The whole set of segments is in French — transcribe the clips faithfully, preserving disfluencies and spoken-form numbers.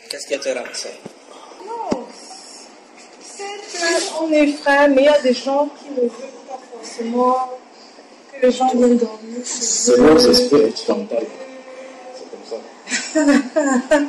Qu'est-ce qui a été rentré? Non, c'est qu'on est frères, mais il y a des gens qui ne veulent pas forcément que les gens viennent dormir. C'est bon, c'est expérimental. C'est comme ça.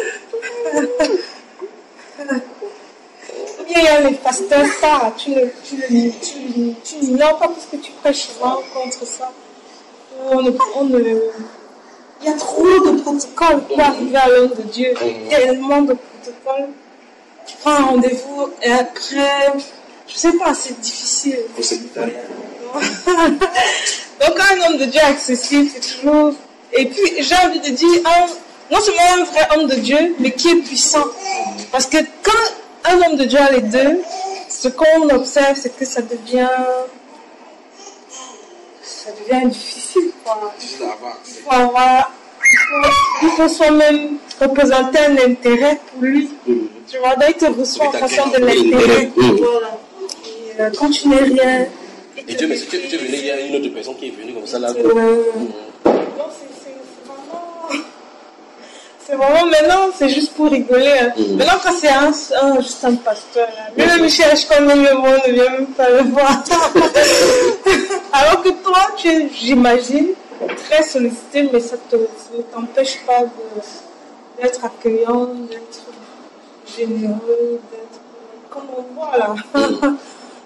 Ou bien il y a les pasteurs, ça, tu ne tu, tu, tu, tu n'ignores pas parce que tu prêches souvent contre ça. On ne, on ne, il y a trop de protocoles pour arriver à l'homme de Dieu. Tellement de protocoles. Tu prends un rendez-vous et après, je sais pas, c'est difficile. Donc un homme de Dieu accessible, c'est toujours... Et puis j'ai envie de dire, un, non seulement un vrai homme de Dieu, mais qui est puissant. Parce que quand un homme de Dieu a les deux, ce qu'on observe, c'est que ça devient... ça devient difficile, quoi. Il faut avoir... Il faut, faut soi-même représenter un intérêt pour lui. Tu vois, donc il te reçoit en fonction de l'intérêt. Voilà. Et euh, quand tu n'es rien... Et Dieu, mais si tu, tu es venu, il y a une autre personne qui est venue comme ça là. Euh, mmh. Non, c'est vraiment... C'est vraiment maintenant, c'est juste pour rigoler. Hein. Mmh. Maintenant, quand c'est un, un, juste un pasteur, lui-même il cherche quand même le monde, ne vient même pas le voir. Alors que toi, tu es, j'imagine, très sollicité, mais ça, te, ça ne t'empêche pas de, d'être accueillant, d'être généreux, d'être comme on voit là. Mmh.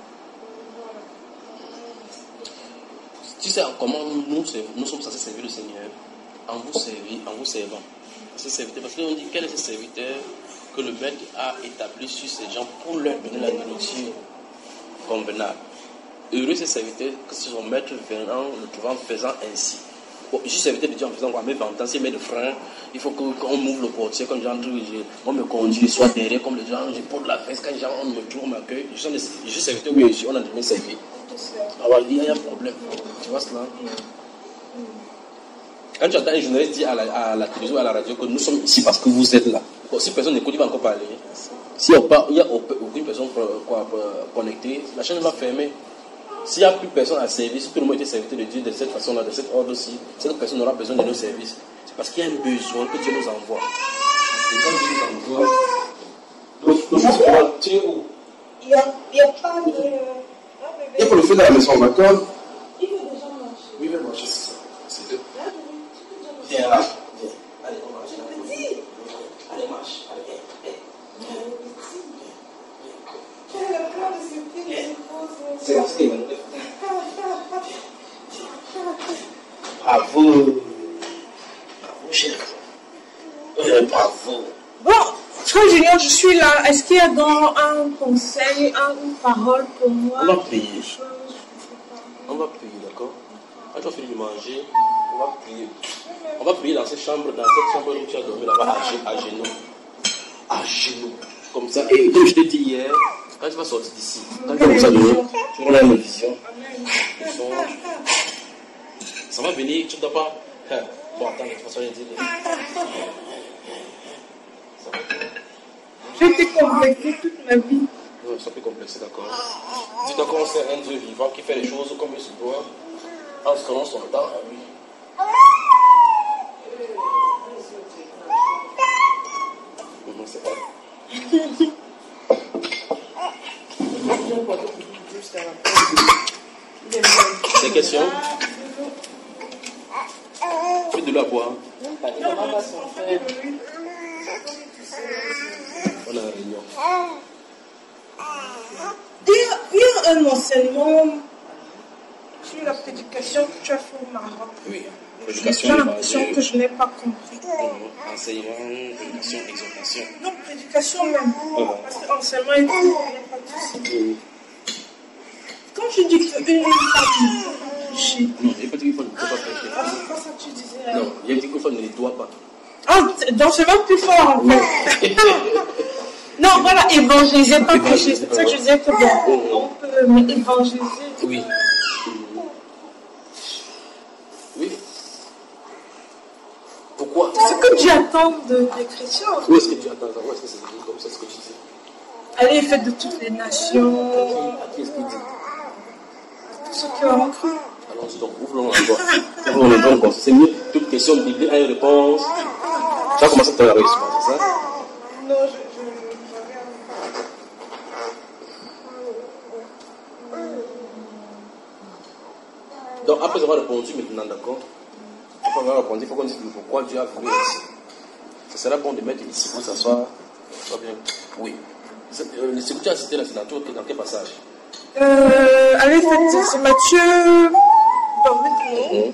Tu sais comment nous, nous sommes censés servir le Seigneur en vous servir, en vous servant. Ces serviteurs, parce qu'on dit quel est ce serviteur que le maître a établi sur ces gens pour leur donner la nourriture convenable. Heureux ces serviteurs que son maître venant le trouvant faisant ainsi. Bon, je suis serviteur de Dieu en faisant quoi? Mais ventant, si mes frères, il faut qu'on m'ouvre le portier quand j'entre, on me conduit, je sois derrière comme les gens, je porte la fesse, quand les gens me trouve, m'accueille. Je suis, je suis serviteur, oui, on a donné servir. Alors il y a un problème, tu vois cela? Quand tu entends un journaliste dire à la, à la télévision ou à la radio que nous sommes ici parce que vous êtes là, si personne n'écoute, il va encore parler. S'il n'y a aucune personne connectée, la chaîne va fermer. S'il n'y a plus personne à servir, si tout le monde était serviteur de Dieu de cette façon-là, de cet ordre-ci, cette personne aura besoin de nos services. C'est parce qu'il y a un besoin que Dieu nous envoie. Et quand Dieu nous envoie, donc, tu es où? Il n'y a, a pas de... Il faut le faire dans la maison, d'accord? Il veut déjà marcher. Oui, il veut marcher, c'est ça. C'est deux. viens là. Viens. Allez, on marche. Allez, marche. Allez, quel est le plan de surprise? c'est comme ça qu'il va nous faire. Bravo. Bravo, cher. Euh, bravo. Bon, Frère Junior, je suis là. Est-ce qu'il y a dans un conseil, une parole pour moi? On va prier. On va prier, d'accord? Quand tu vas finir de manger, on va prier. On va prier dans cette chambre, dans cette chambre où tu as dormi là-bas, à, à genoux. À genoux. Comme ça. Et comme je t'ai dit hier, quand tu vas sortir d'ici, quand tu vas comme ça dehors, tu auras une vision. Ça va venir, tu ne dois pas. Bon, attends, de toute façon, je dis. J'ai été complexée toute ma vie. Non, ça peut complexer, d'accord. Dis-toi qu'on sait un Dieu vivant qui fait les choses comme il se doit, en se donnant son temps à lui. Non, c'est pas. Des questions? Fais de l'eau à boire. On a la réunion. Il y a un enseignement sur la prédication que tu as fait au Maroc. Oui. J'ai l'impression que je n'ai pas compris. Enseignement, prédication, exhortation. Non, prédication même. Parce que enseignement et tout, il n'y a pas de souci. Quand tu dis qu'une femme ne peut pas prêcher. Non, il faut dire qu'il faut ne peut pas prêcher. Ah, c'est quoi ça que tu disais? Non, il a dit qu'il faut ne les doit pas. Ah, donc c'est même plus fort en fait. Non, voilà, évangéliser, pas prêcher. C'est ça que je disais que bon, on peut évangéliser. Oui. Oui. Pourquoi? C'est ce que Dieu attend de, des chrétiens. Où est-ce que tu attends? Où est-ce que c'est dit comme ça, ce que tu dis? Allez, faites de toutes les nations. À qui est-ce qu'il dit? Tous ceux qui ont cru. Allons-y donc, ouvrons encore. Ouvrons le encore. C'est mieux, toute question de Bible a une réponse. Tu vas commencer à te la réponse, c'est ça? Non, je je- je regarde pas. Donc, après avoir répondu maintenant, d'accord? Après avoir répondu, il faut qu'on dise pourquoi Dieu a voulu ici. Ce sera bon de mettre ici pour que ça soit, soit bien. Oui. C'est euh, ce que tu as cité là, c'est dans, tout- dans quel passage? Euh, allez, faites, c'est Matthieu. Dans maintenant. Mhm.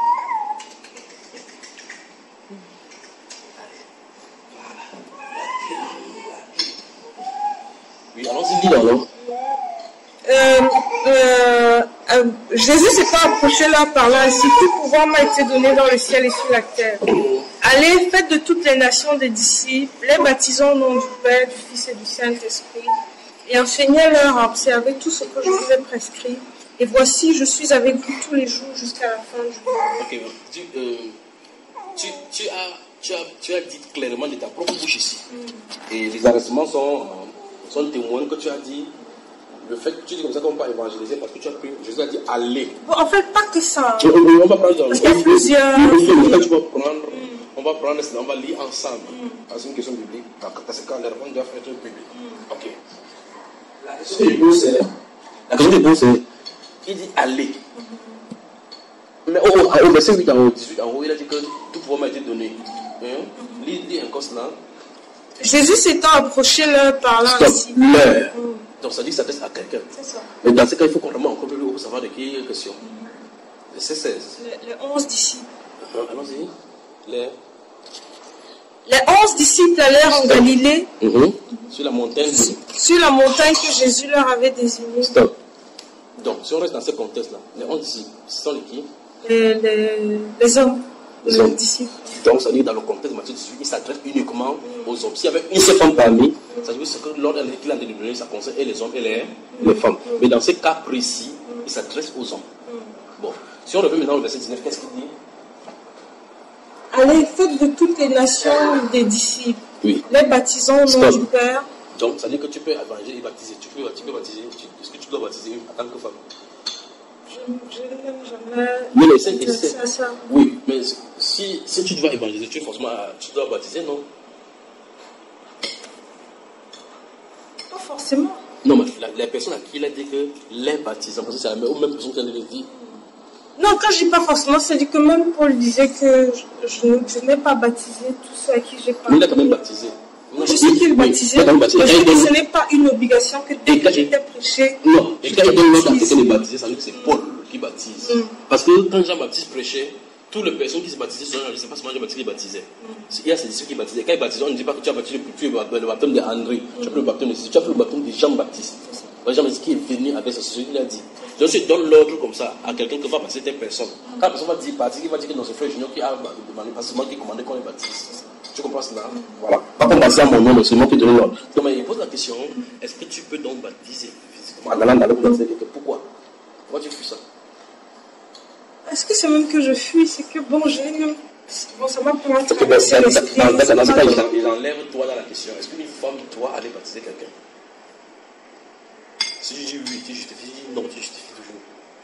Oui, allons-y, lis alors. Euh, euh, euh, Jésus s'est pas approché là par là. Ainsi, tout pouvoir m'a été donné dans le ciel et sur la terre. Allez, faites de toutes les nations des disciples, les baptisant au nom du Père, du Fils et du Saint-Esprit, et enseignez-leur à observer tout ce que je vous ai prescrit. Et voici, je suis avec vous tous les jours jusqu'à la fin du monde. Ok, tu, euh, tu, tu, as, tu, as, tu as dit clairement de ta propre bouche ici. Et les arrestements sont, euh, sont témoins que tu as dit. Le fait que tu dis comme ça qu'on peut évangéliser parce que tu as pris, Jésus a dit allez. Bon, en fait, pas que ça. On, on va prendre dans Parce qu'il y a plusieurs. tu vas prendre, on va prendre cela, on va lire ensemble. C'est une question biblique. Parce que quand les réponses doivent être bibliques. Ok. La question du bon, c'est. La question du bon, c'est. Il dit allez. Mais au, au, au verset huit en haut, dix-huit en haut, il a dit que tout pouvoir m'a été donné. Hein? Lis, lis encore cela. Jésus s'étant approché leur par là ainsi. Leur. Donc ça dit que ça s'adresse à quelqu'un. C'est ça. Mais dans ce cas, il faut qu'on remonte encore plus haut pour savoir de qui il est question. Verset seize. Les, les onze disciples. Allons-y. Les. Les onze disciples allèrent en Galilée, Mhm. Sur la montagne. sur la montagne que Jésus leur avait désignée. Stop. Donc, si on reste dans ce contexte-là, les onze disciples, ce sont les qui? Les, les, les hommes, Les les hommes. disciples. Donc, ça veut dire dans le contexte de Matthieu dix-huit, il s'adresse uniquement aux hommes. S'il y avait une seule femme parmi, ça veut dire que l'ordre qu'il a donné, ça concerne et les hommes et les, les femmes. Mais dans ce cas précis, il s'adresse aux hommes. Bon, si on revient maintenant au verset dix-neuf, qu'est-ce qu'il dit? Allez, faites de toutes les nations des disciples, Oui. les baptisant au nom Stop. du Père. Donc, ça veut dire que tu peux évangéliser et baptiser. Tu peux, tu peux baptiser. Tu- Est-ce que tu dois baptiser en tant que femme? Je, je n'ai jamais Oui, mais c'est- pensé c'est- à ça. Oui, mais si, si tu dois évangéliser, tu, forcément, tu dois baptiser, non? Pas forcément. Non, mais la, la personne à qui il a dit que les baptisants, parce que c'est la même, même personne qui a dit. Non, quand je dis pas forcément, c'est-à-dire que même Paul disait que je, je, ne- je n'ai pas baptisé tous ceux à qui j'ai Mais il a parlé. quand même baptisé. Je sais qu'il est baptisé, Il a quand même baptisé. mais Et je dis quand que il ce donne- n'est pas une obligation que dès Et que quand- j'étais prêché. Non, et quand il donne l'ordre à baptise. quelqu'un de baptiser, ça veut dire que c'est Paul qui baptise. Mm. Parce que quand Jean-Baptiste prêchait, toutes les personnes qui se baptisaient, c'est pas seulement Jean-Baptiste qui baptisait. Il y a ces disciples qui baptisaient. Quand ils baptisaient, on ne dit pas que tu as baptisé le, tu as le baptême d'André, tu as fait le baptême de Jésus, tu as fait le baptême de Jean-Baptiste. Jean-Baptiste qui est venu avec sa société, il a dit. Donc tu donnes l'ordre comme ça à quelqu'un qui va passer telle personne. Quand la personne va dire partir, il va dire que dans ce frère junior qui a demandé, pas seulement qui commandait qu'on les baptise. Tu comprends cela? Voilà. Pas qu'on baptise à mon nom, mais c'est moi qui donne l'ordre. Donc mais il pose la question, est-ce que tu peux donc baptiser physiquement en allant dans le baptiser quelqu'un? Pourquoi? Pourquoi tu fais ça? Est-ce que c'est même que je fuis? C'est que bon, j'ai même. Bon, ça m'a pas Ok, ben, traversé dans- dans- l'esprit. dans- dans- c'est dans ce pas cas, il grave. en- il enlève toi dans la question. Est-ce qu'une femme doit aller baptiser quelqu'un? Si tu dis oui, tu justifies. Si tu dis non, tu justifies toujours.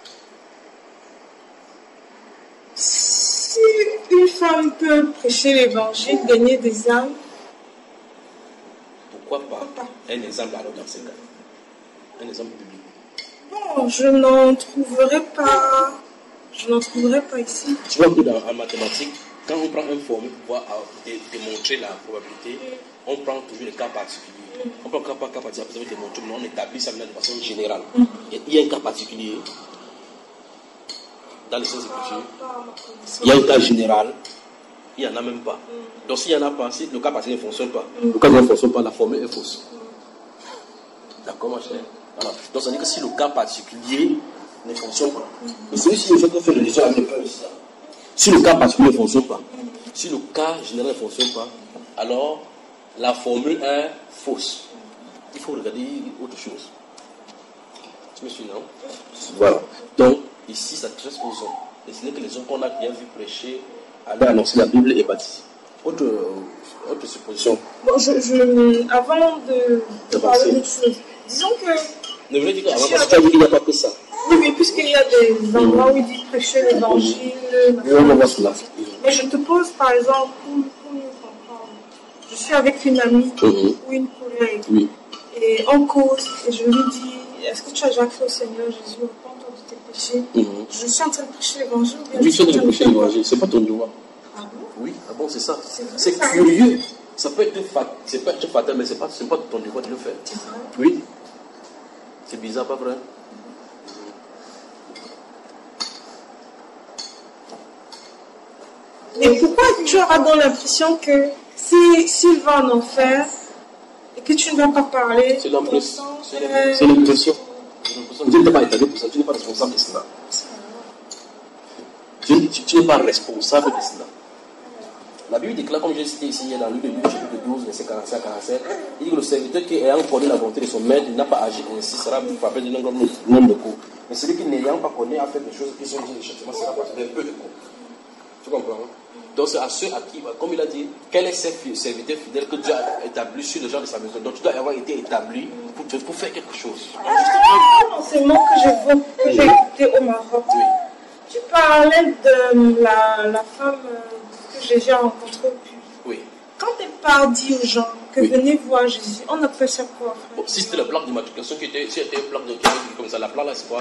Si une femme peut prêcher l'évangile, gagner des âmes, Pourquoi pas? Pourquoi pas? Un exemple alors dans ce cas. Un exemple biblique. bon, je n'en trouverai pas. Je n'en trouverai pas ici. Tu vois que dans, en mathématiques, quand on prend un formule pour pouvoir euh, dé- démontrer la probabilité, on prend toujours les cas particuliers. On prend cas par cas particulier, après ça veut démontrer, mais on établit ça maintenant de façon générale. Et il y a un cas particulier dans les sciences écritures. Il y a un cas général, il n'y en a même pas. Donc s'il n'y en a pas, si le cas particulier ne fonctionne pas, le cas ne fonctionne pas, la formule est fausse. D'accord, ma chère? Voilà. Donc ça veut dire que si le cas particulier ne fonctionne pas, mais celui-ci, il faut que faire le liaison avec le peur ici. Si le cas particulier ne fonctionne pas, si le cas général ne fonctionne pas, alors la formule est fausse. Il faut regarder autre chose. Tu me suis, non? Voilà. Donc, ici, ça s'adresse aux hommes. Et ce n'est que les hommes qu'on a bien vu prêcher, aller annoncer la Bible et baptiser. Autre, euh, autre supposition. Bon, je, je, avant de, de parler D'avancer. d'autre chose, disons que, Ne voulez dire qu'avant, Je suis parce que tu as dit qu'il n'y a pas que ça. oui, mais puisqu'il y a des endroits où il dit prêcher l'évangile, Oui, on va voir cela. mais je te pose par exemple, pour, pour mieux comprendre, je je suis avec une amie Mhm. ou une collègue Oui. et on cause et je lui dis, est-ce que tu as déjà fait au Seigneur Jésus, repends-toi de tes péchés. Mhm. Je suis en train de prêcher l'évangile. ou bien Oui, je suis tu en de train prêcher faire quoi? l'évangile, c'est pas ton devoir. Ah bon? Oui, ah bon, c'est ça. C'est vrai, C'est ça. curieux. Ça peut être fat, c'est pas être fatal, mais c'est pas, c'est pas ton devoir de le faire. C'est vrai. Oui. C'est bizarre, pas vrai? Mais pourquoi tu auras donc l'impression que si s'il va en enfer et que tu ne vas pas parler, C'est ton l'impression. sang, C'est euh, c'est l'impression. C'est l'impression. Dieu n'est pas établi pour ça. Tu n'es pas responsable de cela. Dieu, tu, tu n'es pas responsable de cela. La Bible déclare, comme j'ai cité ici, dans le livre de Luc, chapitre douze, verset quarante-cinq à quarante-sept, il dit que le serviteur qui ayant connu la volonté de son maître n'a pas agi ainsi sera frappé d'un grand nombre de coups. Mais celui qui n'ayant pas connu a fait des choses qui sont dignes de châtiment sera frappé d'un peu de coups. Tu comprends? Hein? Donc c'est à ceux à qui, comme il a dit, quel est ce serviteur fidèle que Dieu a établi sur le genre de sa maison. Donc tu dois avoir été établi pour, pour faire quelque chose. Justement, l'enseignement que je veux, que j'ai écouté au Maroc, Oui. tu parlais de la, la femme euh, que j'ai déjà rencontrée au pub. Oui. Quand tes pères disent aux gens que Oui. venez voir Jésus, on appelle ça quoi, frère? Bon, si c'était la plaque d'immatriculation qui était, si c'était une plaque de qui avait comme ça, la plaque là c'est quoi?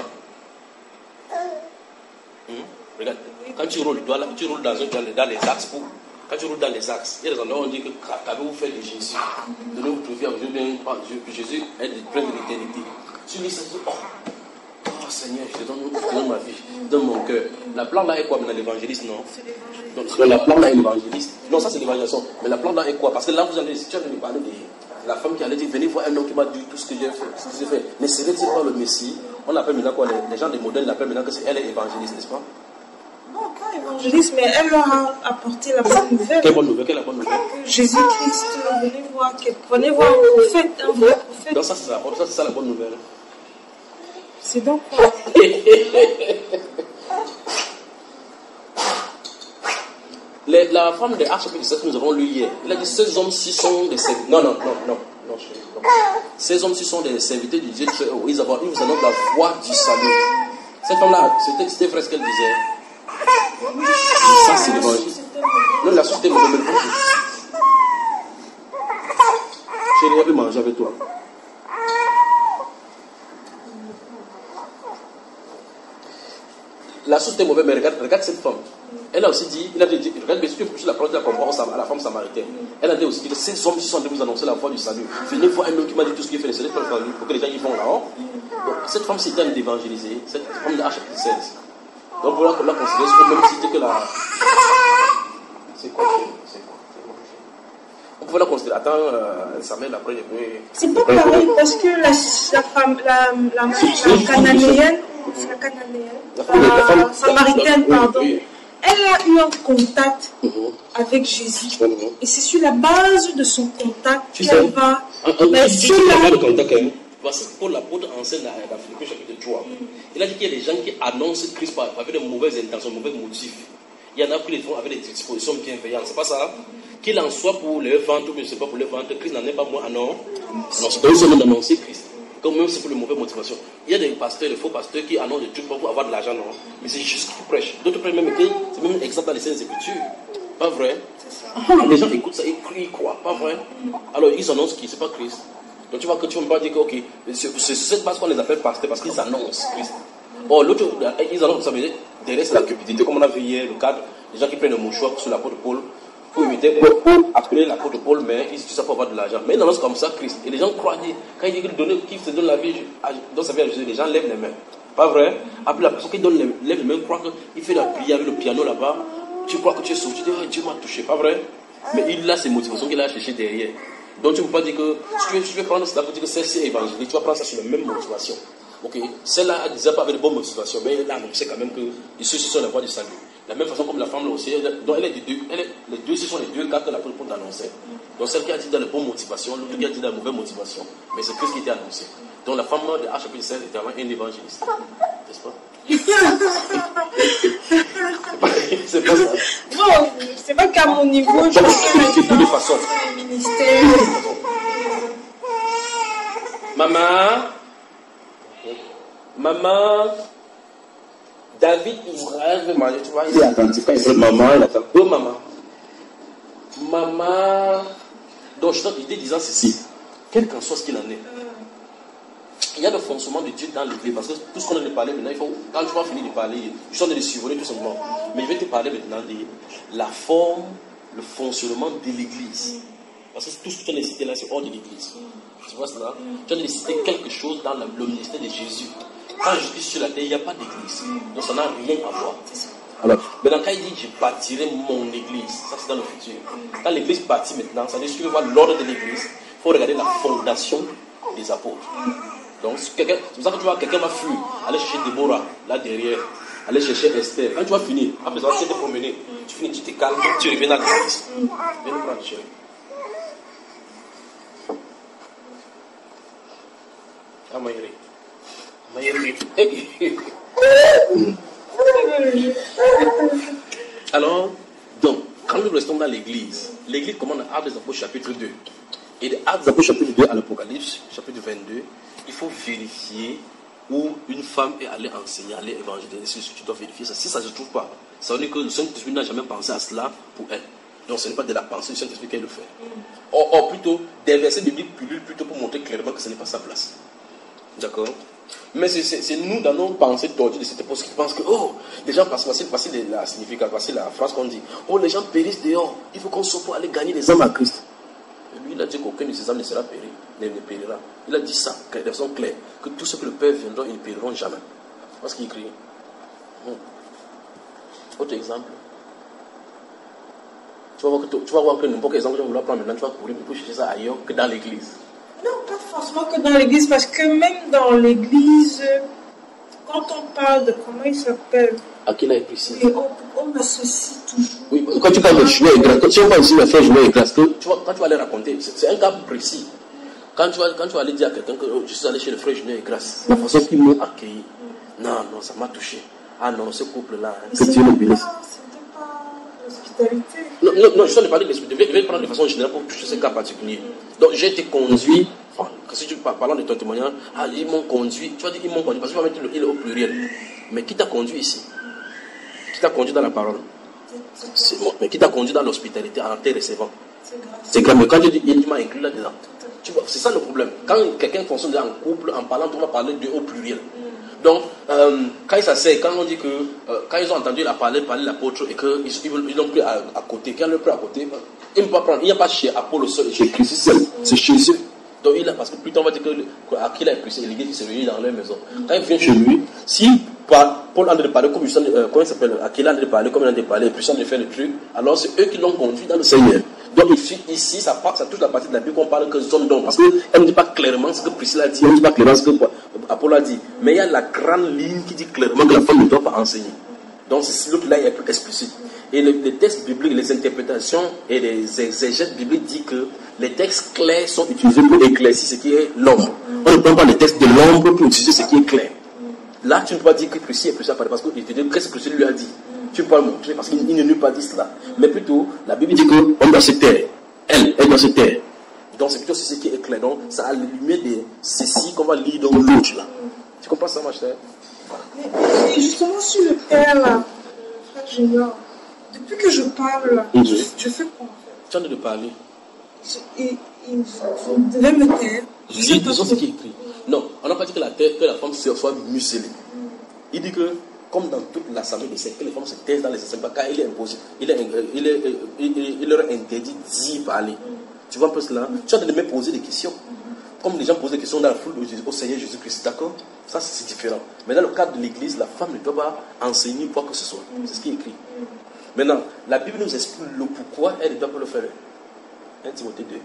Hum? Regarde, quand tu roules, tu, dois, tu roules dans, un, dans, les, dans les axes, pour, quand tu roules dans les axes, il y a des endroits où on dit que qu'avez-vous fait de Jésus? De nous vous trouver avec Jésus, que Jésus est de plein de l'éternité. Tu lis ça, tu dis, oh, oh Seigneur, je te donne, je te donne ma vie, je te donne mon cœur. La plaque là est quoi? Maintenant l'évangéliste, non? C'est l'évangile. Donc la plaque là est l'évangéliste. Non, ça c'est l'évangélisation. Mais la plaque là est quoi? Parce que là vous allez, si tu allais me parler de la femme qui allait dire, venez voir un homme qui m'a dit tout ce que j'ai fait. Ce que j'ai fait. Mais serait-il pas le Messie? On appelle maintenant quoi? Les, les gens des modèles l'appellent maintenant que c'est elle est évangéliste, n'est-ce pas? Non, pas évangéliste, mais elle leur a apporté la bonne nouvelle. Quelle bonne nouvelle? Quelle est la bonne nouvelle? Que Jésus-Christ, venez voir, venez voir un prophète, un vrai prophète. Donc ça c'est ça, ça, c'est ça la bonne nouvelle. C'est donc quoi? Les, la femme de Actes chapitre dix-sept que nous avons lu hier, il a dit ces hommes-ci sont des serviteurs. Non, non, non, non, non, chérie, non. Ces hommes-ci sont des serviteurs du Dieu très haut. Ils, avaient, ils vous annoncent la voie du salut. Cette femme-là, c'était, c'était vrai ce qu'elle disait. Ça, c'est l'évangile. Non, la société m'a donné le bon. Chérie, elle veut manger avec toi. La société est mauvaise, mais regarde, regarde cette femme. Elle a aussi dit, il a dit, regarde bien sûr, sur la parole de la comprend à la femme samaritaine. Elle a dit aussi que ces hommes qui sont de vous annoncer la voie du salut. Venez voir un homme qui m'a dit tout ce qu'il fait, c'est pour que les gens y vont là-haut. Donc, cette femme s'est tellement d'évangéliser, cette femme de H chapitre seize. Donc voilà qu'on la considère au même titre que la. C'est quoi? C'est quoi? On peut la considérer. Attends, euh, ça met après, je peux. C'est pas pareil parce que la, la femme, la, la, la cananéenne, c'est la cananéenne, la, la samaritaine, pardon, elle a eu un contact avec Jésus. Et c'est sur la base de son contact qu'elle va. Mais si sur tu la... pas de contact, hein. Parce que Paul l'apôtre enseigne dans Philippiens chapitre trois. Il a dit qu'il y a des gens qui annoncent Christ avec de mauvaises intentions, de mauvais motifs. Il y en a qui les font avec des dispositions bienveillantes. C'est pas ça? Qu'il en soit pour les ventes ou je ne sais pas pour les ventes, Christ n'en est pas moins. Ah non. Non, c'est pas eux seulement d'annoncer Christ. Comme même c'est pour les mauvaises motivations. Il y a des pasteurs, des faux pasteurs qui annoncent des trucs pour avoir de l'argent, non. Mais c'est juste qu'ils prêchent. D'autres prêchent même que c'est même exact dans les scènes Écritures. Pas vrai? Ah, les gens écoutent ça, ils crient, ils croient. Pas vrai? Alors ils annoncent qui? C'est pas Christ. Donc tu vois que tu ne peux pas dire que ok, c'est sur cette base qu'on les appelle pasteurs parce qu'ils annoncent Christ. Or l'autre, ils annoncent ça, mais derrière c'est la cupidité, comme on a vu hier, le cadre, les gens qui prennent le mouchoir sur l'apôtre Paul pour imiter, pour appeler l'apôtre Paul, mais ils utilisent ça pour avoir de l'argent. Mais ils annoncent comme ça Christ. Et les gens croient, quand il dit qu'il donne, qu'il se donne la vie, dans sa vie à Jésus, les gens lèvent les mains. Pas vrai? Après la personne qui donne les, lève les mains, croit qu'il fait la prière avec le piano là-bas, tu crois que tu es sauvé, tu dis, oh, Dieu m'a touché, pas vrai? Mais il a ses motivations qu'il a cherchées derrière. Donc tu ne peux pas dire que si tu veux, si tu veux prendre cela pour dire que celle-ci est évangélique, tu vas prendre ça sur la même motivation. Ok, celle-là elle disait pas avec de bonnes motivations, mais elle a annoncé quand même que ceux ci sont la voie du salut. De la même façon comme la femme là aussi, elle, donc elle est des deux, elle est, les deux, ce sont les deux cas que la Bible peut annoncer. Donc celle qui a dit dans les bonnes motivations, l'autre qui a dit dans les mauvaises motivations. Mais c'est Christ qui était annoncé. Donc la femme de H chapitre seize était vraiment un évangéliste. N'est-ce pas? C'est pas ça. Non, c'est pas qu'à mon niveau, je de toutes les façons. ministère. Maman, maman, David Israël veut manger, tu vois, il est attentif. Quand il dit maman, il attend. Oh maman, maman, Donc, l'idée disant ceci, quel qu'en soit ce qu'il en est, il y a le fonctionnement de Dieu dans l'église, parce que tout ce qu'on a de parler maintenant, il faut, quand tu vas finir de parler, je suis en train de survoler tout simplement, mais je vais te parler maintenant de la forme, le fonctionnement de l'église. Parce que tout ce que tu as cité là, c'est hors de l'église. Tu vois cela? Tu as cité quelque chose dans la, le ministère de Jésus. Quand je suis sur la terre, il n'y a pas d'église. Donc ça n'a rien à voir. Alors, maintenant, quand il dit je bâtirai mon église, ça c'est dans le futur. Quand l'église bâtit maintenant, ça veut dire que tu veux voir l'ordre de l'église, il faut regarder la fondation des apôtres. Donc, c'est pour ça que tu vois, quelqu'un va fuir, aller chercher Déborah, là derrière, aller chercher Esther. Quand tu vas finir, après ça, tu vas te promener, tu finis, tu te calmes, tu reviens dans l'église. Viens nous prendre, chérie. Ah, Maïri. Maïri. Alors, donc, quand nous restons dans l'église, l'église commande à Actes des Apôtres chapitre deux. Et de Actes des Apôtres chapitre deux à l'Apocalypse, chapitre vingt-deux, il faut vérifier où une femme est allée enseigner, allée évangéliser. Tu dois vérifier ça. Si ça ne se trouve pas, ça veut dire que le Saint-Esprit n'a jamais pensé à cela pour elle. Donc ce n'est pas de la pensée du Saint-Esprit qu'elle le fait. Or, or, plutôt, des versets bibliques pullulent plutôt pour montrer clairement que ce n'est pas sa place. D'accord? Mais c'est nous, dans nos pensées tordues de cette époque, qui pensent que, oh, les gens passent, voici, voici la signification, voici la phrase qu'on dit, oh, les gens périssent dehors, il faut qu'on soit pour aller gagner les âmes à Christ. Et lui, il a dit qu'aucun de ces âmes ne sera péri, ne, ne périra. Il a dit ça, de façon claire, que tous ceux que le Père viendra, ils ne périront jamais. Parce qu'il écrit. Hmm. Autre exemple. Tu vas voir que, tu vas voir que n'importe quel exemple que je vais vouloir prendre maintenant, tu vas courir pour chercher ça ailleurs que dans l'église. Non, pas forcément que dans l'église, parce que même dans l'église, quand on parle de comment il s'appelle, Aquila et Priscille, on, on associe toujours. Oui, quand tu parles de chemin et grâce, quand tu parles ici de faire chemin et grâce, tu vois, quand tu vas aller raconter, c'est un cas précis. Quand tu vas, quand tu vas aller dire à quelqu'un que oh, je suis allé chez le frère Chemin et grâce, la façon qu'ils m'ont accueilli, non, non, ça m'a touché. Ah non, ce couple-là, hein, que Dieu le bénisse. Non, non, non, je suis en train de parler de l'hospitalité. Je vais prendre de façon générale pour toucher ce cas particulier. Donc, j'ai été conduit, enfin, si tu parles de ton témoignage, ah, ils m'ont conduit, tu vas dire ils m'ont conduit, parce que tu vas mettre le il au pluriel. Mais qui t'a conduit ici? Qui t'a conduit dans la parole? C'est moi. Mais qui t'a conduit dans l'hospitalité en te recevant? C'est grave. Mais quand je dis il m'a inclus là-dedans, tu vois, c'est ça le problème. Quand quelqu'un fonctionne en couple, en parlant, on va parler de au pluriel. Donc, euh, quand ils s'asseyent, quand on dit que, euh, quand ils ont entendu la parler, parler l'apôtre et qu'ils ils l'ont pris à, à côté, quand ils l'ont pris à côté, ils ne peuvent pas prendre. Il n'y a pas chez Apollo seul, chez Christ seul, c'est chez eux. Donc, il a, parce que plus tard on va dire que Aquila et Priscille, l'église qui se réunit dans leur maison. Quand ils viennent chez lui, si Paul en train de parler comme il euh, comment il s'appelle, Aquila en train de parler comme il en train de parler, et Priscille en train de faire le truc, alors c'est eux qui l'ont conduit dans le Seigneur. Donc ici, ça, part, ça touche la partie de la Bible qu'on parle que zone d'ombre. Parce qu'elle ne dit pas clairement ce que Priscille a dit, elle ne dit pas clairement ce que Apollo a dit. Mais il y a la grande ligne qui dit clairement que la femme ne doit pas enseigner. Donc c'est l'autre là est plus explicite. Et le, les textes bibliques, les interprétations et les exégètes bibliques disent que les textes clairs sont utilisés pour éclaircir ce qui est l'ombre. On ne prend pas les textes de l'ombre pour utiliser ce qui est clair. Là, tu ne peux pas dire que Priscille est plus ça parce qu'il te dit qu'est-ce que Priscille lui a dit. Tu peux pas le montrer parce qu'il ne lui pas dit cela. Mais plutôt, la Bible dit qu'on doit se taire. Elle, elle doit se taire. Donc c'est plutôt ce qui est clair. Donc ça a la lumière de ceci qu'on va lire dans l'autre là. Tu comprends ça, ma chère? Et justement sur le père là, frère Junior, depuis que je parle là, mm-hmm. je, je fais quoi en fait? Tu en as de parler. Je, et, et, vous devez me taire. Lis, disons ce qui est écrit. Non, on n'a pas dit que la, terre, que la femme soit muselée. Mm. Il dit que comme dans toute l'assemblée des sectes, que les femmes se taisent dans les assemblées, car il est imposé, il, est, il, est, il, est, il leur est interdit d'y parler. Mm. Tu vois un peu cela? Mm. Tu as de me poser des questions. Mm. Comme les gens posent des questions dans la foule au Seigneur Jésus-Christ, d'accord? Ça c'est différent. Mais dans le cadre de l'église, la femme ne doit pas enseigner quoi que ce soit. Mm. C'est ce qui est écrit. Mm. Maintenant, la Bible nous explique le pourquoi elle ne doit pas le faire. un Timothée deux.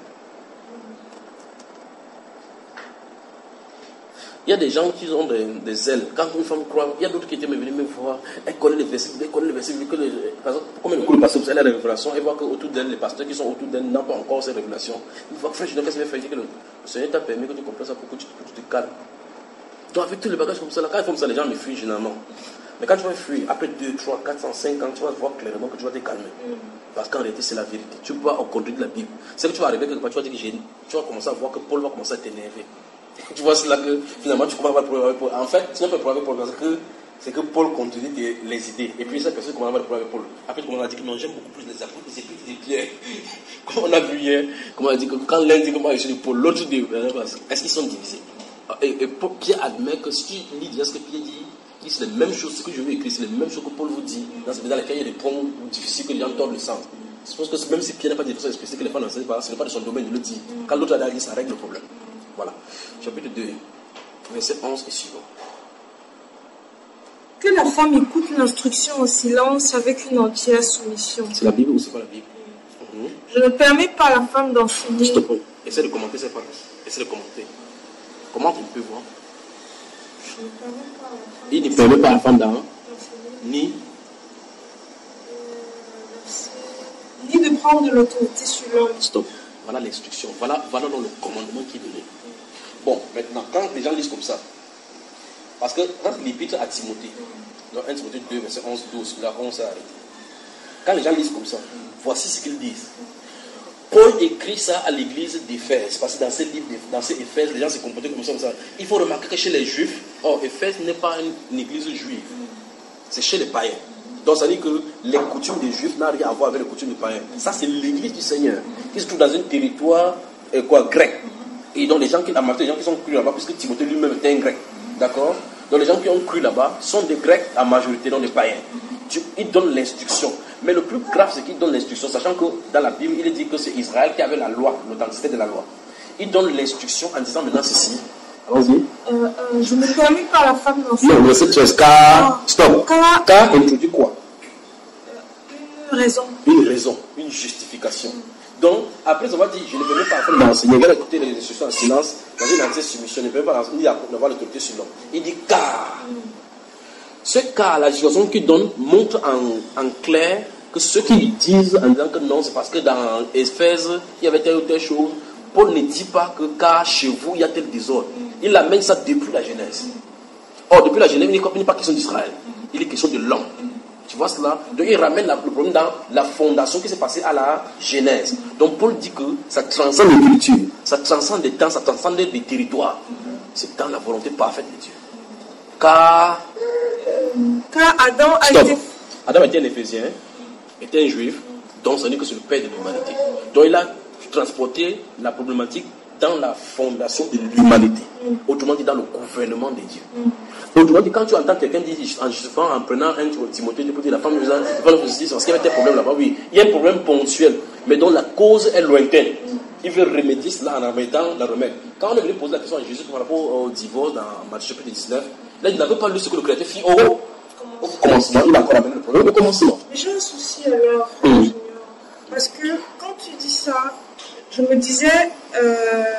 Il y a des gens qui ont des, des ailes. Quand une femme croit, il y a d'autres qui étaient venus me voir. Elle connaît les versets, elle connaît les versets. Par exemple, comme elle coule le pasteur, elle a des révélations. Elle voit qu'autour d'elle, les pasteurs qui sont autour d'elle n'ont pas encore ces révélations. Il faut que frère, je ne sais pas faire. Que le Seigneur t'a permis que tu comprennes ça pour que tu, que tu te calmes. Donc, avec tous les bagages comme ça, là, quand ils font ça, les gens me fuient généralement. Mais quand tu vas fuir, après deux, trois, quatre cents, cinq ans, tu vas voir clairement que tu vas te calmer. Mm. Parce qu'en réalité, c'est la vérité. Tu vas au conduit de la Bible. C'est que tu vas arriver quelque part, tu vas dire que j'ai, tu vas commencer à voir que Paul va commencer à t'énerver. Tu vois, c'est là que finalement tu commences à avoir problème. En fait, tu n'as pas de problème parce que c'est que Paul continue de les aider. Et puis, cette personne commence à avoir le problème avec Paul. Après, comme on a dit que non, j'aime beaucoup plus les apôtres, les épîtres de Pierre. Comme on a vu hier, comme on a dit que quand l'un dit comment je suis de Paul, l'autre dit, est-ce qu'ils sont divisés? Et, et Pierre admet que si tu lis déjà ce que Pierre dit, il dit c'est les mêmes choses, ce que je veux écrire, c'est les mêmes choses que Paul vous dit. Dans, dans lesquelles il y a des points difficiles que les gens tordent le sens. Je pense que même si Pierre n'a pas de façon explicite que les femmes n'enseignent pas, ce n'est pas de son domaine, il le dit. Quand l'autre a dit, ça règle le problème. Voilà. Chapitre deux, verset onze et suivant. Que la femme écoute l'instruction en silence avec une entière soumission. C'est la Bible ou c'est pas la Bible? Mmh. Je ne permets pas à la femme d'enseigner. Stop. Essaie de commenter cette phrase. Essaie de commenter. Comment tu peux voir? Je ne permets pas à la femme. Il ne permet pas à la femme d'enseigner. Ni Ni de prendre de l'autorité sur l'homme. Stop. Voilà l'instruction. Voilà, voilà le commandement qui est donné. Bon, maintenant, quand les gens lisent comme ça, parce que dans l'épître à Timothée, dans un Timothée deux, verset onze, douze, là on s'est arrêté. Quand les gens lisent comme ça, voici ce qu'ils disent. Paul écrit ça à l'église d'Éphèse, parce que dans ces livres, dans ces Éphèse, les gens se comportaient comme ça, comme ça. Il faut remarquer que chez les Juifs, or Éphèse n'est pas une, une église juive, c'est chez les païens. Donc ça veut dire que les coutumes des Juifs n'ont rien à voir avec les coutumes des païens. Ça c'est l'église du Seigneur, qui se trouve dans un territoire euh, quoi, grec. Et donc les gens qui, les gens qui sont crus là-bas, puisque Timothée lui-même était un grec, d'accord? Donc les gens qui ont cru là-bas sont des Grecs à majorité, donc des païens. Il donne l'instruction. Mais le plus grave, c'est qu'il donne l'instruction, sachant que dans la Bible, il est dit que c'est Israël qui avait la loi, l'authenticité de la loi. Il donne l'instruction en disant maintenant ceci. Allons-y. Euh, euh, je ne permets pas à la femme d'enseigner. Non, verset treize. Car, stop. Car, car introduit quoi? Une raison. Une raison, une justification. Donc, après avoir dit, je ne permets pas à la femme d'enseigner, il va écouter les instructions en silence, dans une entière soumission, je ne permets pas ni d'avoir l'autorité sur l'homme. Il dit car. Ce cas, la situation qu'il donne montre en, en clair que ceux qui disent en disant que non, c'est parce que dans Éphèse, il y avait telle ou telle chose. Paul ne dit pas que car chez vous, il y a tel désordre. Il amène ça depuis la Genèse. Or, depuis la Genèse, il n'est pas question d'Israël. Il est question de l'homme. Tu vois cela? Donc, il ramène la, le problème dans la fondation qui s'est passée à la Genèse. Donc, Paul dit que ça transcende les cultures, ça transcende les temps, ça transcende les territoires. C'est dans la volonté parfaite de Dieu. Car... Car Adam a Stop. été... Adam était un Éphésien, était un juif, donc ça veut dire que c'est le père de l'humanité. Donc il a transporté la problématique dans la fondation de l'humanité. Mm. Autrement dit, dans le gouvernement de Dieu. Mm. Autrement dit, quand tu entends quelqu'un dire, en justifiant, en prenant un Timothée, tu peux dire la femme de justice, parce qu'il y avait des problèmes là-bas, oui. Il y a un problème ponctuel, mais dont la cause est lointaine. Mm. Il veut remédier cela en remettant la remède. Quand on est venu poser la question à Jésus par rapport au divorce dans Matthieu chapitre dix-neuf, là, il n'avait pas lu ce que le Créateur fit au, au commencement. Il a encore amené le problème au commencement. Mais j'ai un souci alors, frère Junior. Parce que quand tu dis ça, je me disais, euh,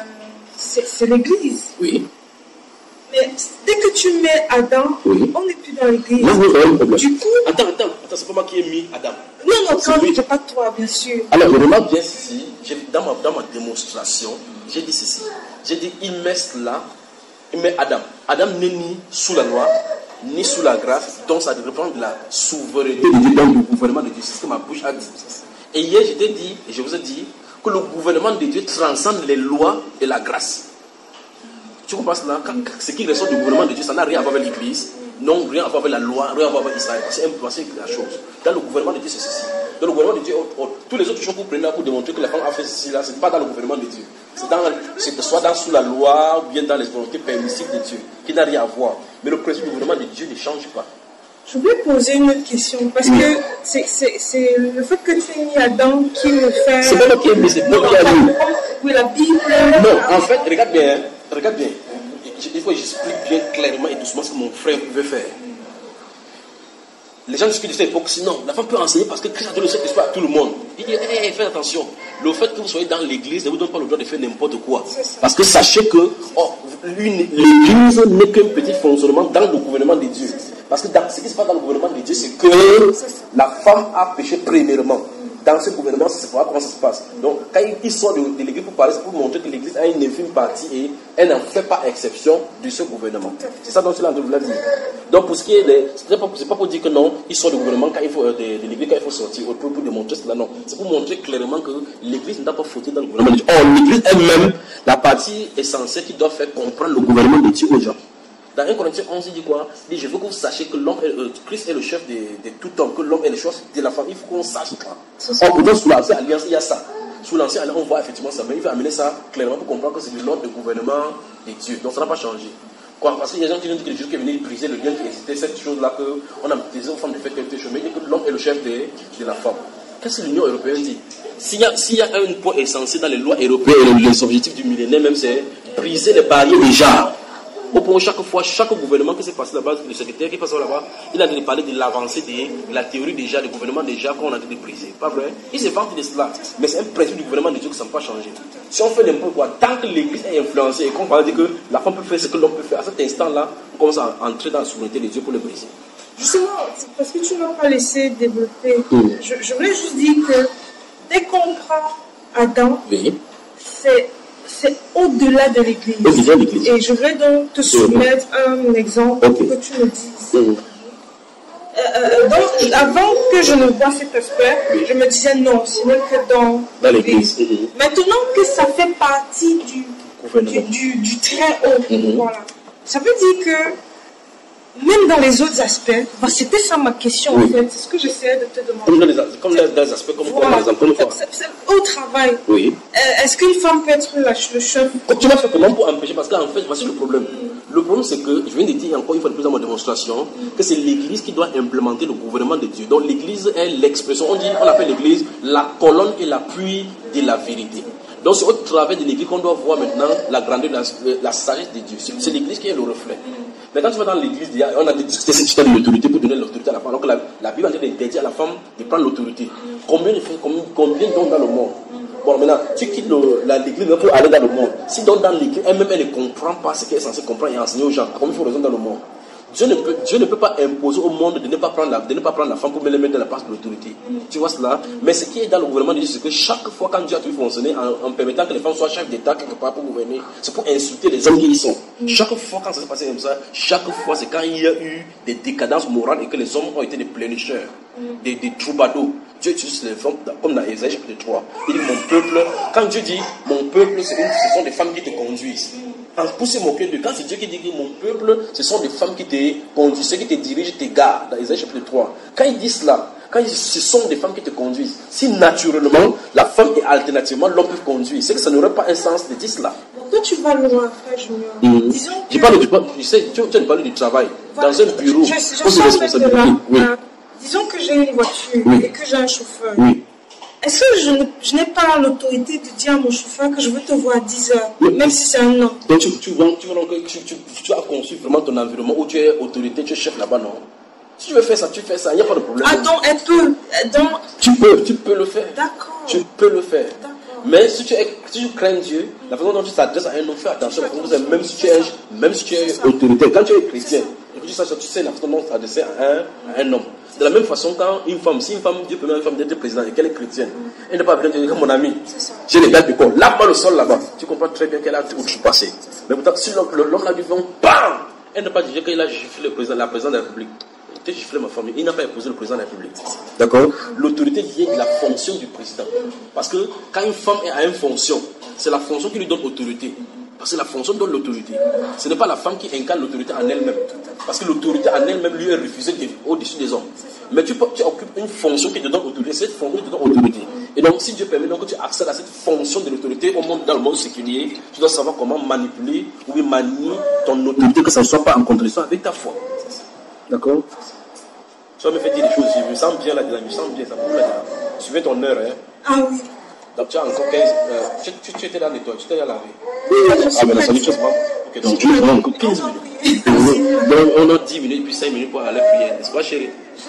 c'est l'église. Oui. Mais dès que tu mets Adam, oui. On n'est plus dans l'église. Non, vous avez un problème. Du coup. Attends, attends, attends, c'est pas moi qui ai mis Adam. Non, non, quand je ne dis pas toi, bien sûr. Alors, je remarque bien ceci. Dans ma, dans ma démonstration, j'ai dit ceci. J'ai dit, il met cela, il met Adam. Adam n'est ni sous la loi, ni sous la grâce, donc ça dépend de la souveraineté de Dieu dans le gouvernement de Dieu. C'est ce que ma bouche a dit. Et hier, je t'ai dit, et je vous ai dit, que le gouvernement de Dieu transcende les lois et la grâce. Tu comprends cela? Ce qui ressort du gouvernement de Dieu, ça n'a rien à voir avec l'Église, non, rien à voir avec la loi, rien à voir avec Israël. C'est impossible la chose. Dans le gouvernement de Dieu, c'est ceci. Dans le gouvernement de Dieu, oh, oh, tous les autres choses que vous prenez là pour démontrer que la femme a fait ceci, là, ce n'est pas dans le gouvernement de Dieu. C'est soit dans sous la loi ou bien dans les volontés permissives de Dieu, qui n'a rien à voir. Mais le principe du gouvernement de Dieu ne change pas. Je voulais poser une autre question, parce oui. que c'est le fait que tu aies mis Adam qui me fait... C'est pas moi qui ai mis, c'est moi qui ai mis. Oui, la Bible... Non, en fait, regarde bien, regarde bien. Il faut que j'explique bien clairement et doucement ce que mon frère veut faire. Les gens discutent de cette époque, sinon, la femme peut enseigner parce que Christ a donné cet espoir à tout le monde. Il dit, hey, hey, faites attention. Le fait que vous soyez dans l'église ne vous donne pas le droit de faire n'importe quoi. Parce que sachez que oh, l'église n'est qu'un petit fonctionnement dans le gouvernement de Dieu. Parce que dans, ce qui se passe dans le gouvernement de Dieu, c'est que la femme a péché premièrement. Dans ce gouvernement, c'est pas comment ça se passe. Donc, quand il sort de, de l'église pour parler, c'est pour montrer que l'église a une infime partie et elle n'en fait pas exception de ce gouvernement. C'est ça dont il a voulu dire. Donc, pour ce qui est des. C'est pas, pas pour dire que non, il sort du gouvernement quand il faut, euh, de, de l'église quand il faut sortir, pour, pour démontrer cela, non. C'est pour montrer clairement que l'église n'a pas fauté dans le gouvernement de Dieu. Or, l'église elle-même, la partie essentielle qui doit faire comprendre le gouvernement de Dieu aux gens. Dans un Corinthiens onze, il dit quoi? Il dit, je veux que vous sachiez que l'homme, euh, Christ est le chef de, de tout homme, que l'homme est le chef de la femme. Il faut qu'on sache ça. Or, pourtant, sous l'ancienne alliance, il y a ça. Sous l'ancienne alliance, on voit effectivement ça, mais il faut amener ça clairement pour comprendre que c'est de l'ordre de gouvernement de Dieu. Donc, ça n'a pas changé. Quoi? Parce qu'il y a des gens qui nous disent que Jésus est venu briser le lien qui existait, cette chose-là qu'on a utilisé aux femmes de faire quelque chose, mais il dit que l'homme est le chef de, de la femme. Qu'est-ce que l'Union européenne dit? S'il y, s'il y a un point essentiel dans les lois européennes, les objectifs du millénaire même, c'est briser les barrières déjà. Au point où chaque fois, chaque gouvernement qui s'est passé là-bas, le secrétaire qui passe là-bas, il a parlé de l'avancée de la théorie déjà, du gouvernement déjà qu'on a dit de briser. Pas vrai? Il s'est vanté de cela. Mais c'est un principe du gouvernement de Dieu que ça ne peut pas changer. Si on fait n'importe quoi, tant que l'église est influencée et qu'on parle de que la femme peut faire ce que l'homme peut faire, à cet instant-là, on commence à entrer dans la souveraineté de Dieu pour le briser. Justement, c'est parce que tu ne m'as pas laissé développer. Mm. Je, je voulais juste dire que dès qu'on prend Adam, oui. c'est, c'est au-delà de l'église. Au-delà de l'église. Et je vais donc te soumettre mm. un exemple okay. que tu me dises. Mm. Euh, donc, avant que je ne vois cet aspect, oui. je me disais non, ce n'est que dans, dans l'église. l'église. Mm-hmm. Maintenant que ça fait partie du, du, du, du très haut, mm-hmm. voilà. Ça veut dire que même dans les autres aspects, bah c'était ça ma question oui. en fait, c'est ce que j'essayais de te demander. Comme dans les, comme dans les aspects, comme voilà. quoi, par exemple, c'est, c'est, au travail, oui. euh, est-ce qu'une femme peut être la, le chef? Tu vas faire comment pour empêcher? Parce qu'en fait, voici le problème. Mm. Le problème, c'est que, je viens de dire encore une fois de plus dans ma démonstration, mm. que c'est l'Église qui doit implémenter le gouvernement de Dieu. Donc l'Église est l'expression, on dit, on appelle l'Église la colonne et l'appui de la vérité. Donc c'est au travers de l'Église qu'on doit voir maintenant la grandeur, la, la sagesse de Dieu. C'est, c'est l'Église qui est le reflet. Mm. Mais quand tu vas dans l'église, on a discuté cette histoire de l'autorité pour donner l'autorité à la femme. Donc la, la Bible a interdit à la femme de prendre l'autorité. Combien, combien, combien donnent dans le monde? Bon, maintenant, tu quittes le, la, l'église pour aller dans le monde. Si donc dans l'église, elle-même, elle ne comprend pas ce qu'elle est censée comprendre et enseigner aux gens, comment il faut raisonner dans le monde? Dieu ne, peut, Dieu ne peut pas imposer au monde de ne pas prendre la, de ne pas prendre la femme pour les mettre dans la place de l'autorité. Mm. Tu vois cela? Mm. Mais ce qui est dans le gouvernement de Dieu, c'est que chaque fois quand Dieu a tout fonctionné en, en permettant que les femmes soient chefs d'État quelque part pour gouverner, c'est pour insulter les hommes qui y sont. Mm. Chaque fois quand ça s'est passé comme ça, chaque fois c'est quand il y a eu des décadences morales et que les hommes ont été des plénicheurs, mm. des, des troubadours. Dieu utilise les femmes comme dans Ésaïe chapitre trois. Il dit mon peuple, quand Dieu dit mon peuple, c'est une, ce sont des femmes qui te conduisent. Mm. Pour se moquer de, quand c'est Dieu qui dit que mon peuple, ce sont des femmes qui te conduisent, ceux qui te dirigent, tes gars, dans Ésaïe chapitre trois. Quand il dit cela, quand il dit ce sont des femmes qui te conduisent, si naturellement la femme et alternativement l'homme peut conduire, c'est que ça n'aurait pas un sens de dire cela. Donc toi tu vas loin, frère Junior. Mmh. Disons que... Je parle du, tu sais, tu, tu parles du travail, voilà. Dans un bureau, je, je, je sens responsabilité. Oui. Euh, disons que j'ai une voiture oui. et que j'ai un chauffeur. Oui. Est-ce que je, ne, je n'ai pas l'autorité de dire à mon chauffeur que je veux te voir à dix heures, oui. même si c'est un an? Donc tu, tu, vois, tu, vois, tu, tu, tu as conçu vraiment ton environnement où tu es autorité, tu es chef là-bas, non? Si tu veux faire ça, tu fais ça, il n'y a pas de problème. Ah donc elle peut donc... Tu peux, tu peux le faire. D'accord. Tu peux le faire. D'accord. Mais si tu, es, si tu crains Dieu, la façon dont tu t'adresses à un homme, fais attention, parce que même si tu es, même si tu es autorité, quand tu es chrétien, et que tu saches, tu sais la façon dont tu t'adresses à un, à un homme. De la même façon, quand une femme, si une femme, Dieu permet à une femme d'être présidente et qu'elle est chrétienne, elle n'est pas venue dire, mon ami, j'ai les gars du corps, là-bas le sol là-bas, tu comprends très bien qu'elle a tout passé. Mais pourtant, si l'homme, l'homme l'a dit, bam, elle n'a pas dit qu'elle a giflé le président, la présidente de la République. Tu as giflé ma famille, il n'a pas épousé le président de la République. D'accord? L'autorité vient de la fonction du président. Parce que quand une femme a une fonction, c'est la fonction qui lui donne autorité. Parce que la fonction donne l'autorité. Ce n'est pas la femme qui incarne l'autorité en elle-même. Parce que l'autorité en elle-même lui est refusée au-dessus des hommes. Mais tu, tu occupes une fonction qui te donne autorité. Cette fonction qui te donne autorité. Et donc, si Dieu permet donc, que tu accèdes à cette fonction de l'autorité au monde, dans le monde séculier, tu dois savoir comment manipuler ou manier ton autorité, que ça ne soit pas en contradiction avec ta foi. D'accord? Tu vas me faire dire des choses. Je me sens bien là, je me sens bien. Ça me là. Suivez ton heure. Hein. Ah oui. Donc tu as encore quinze. Euh, tu, tu, tu étais là nettoyer, tu étais là laver. Ah, mais la salut, tu sais pas. Ok, donc tu as encore quinze minutes. Donc on a dix minutes, puis cinq minutes pour aller prier. N'est-ce pas, chérie?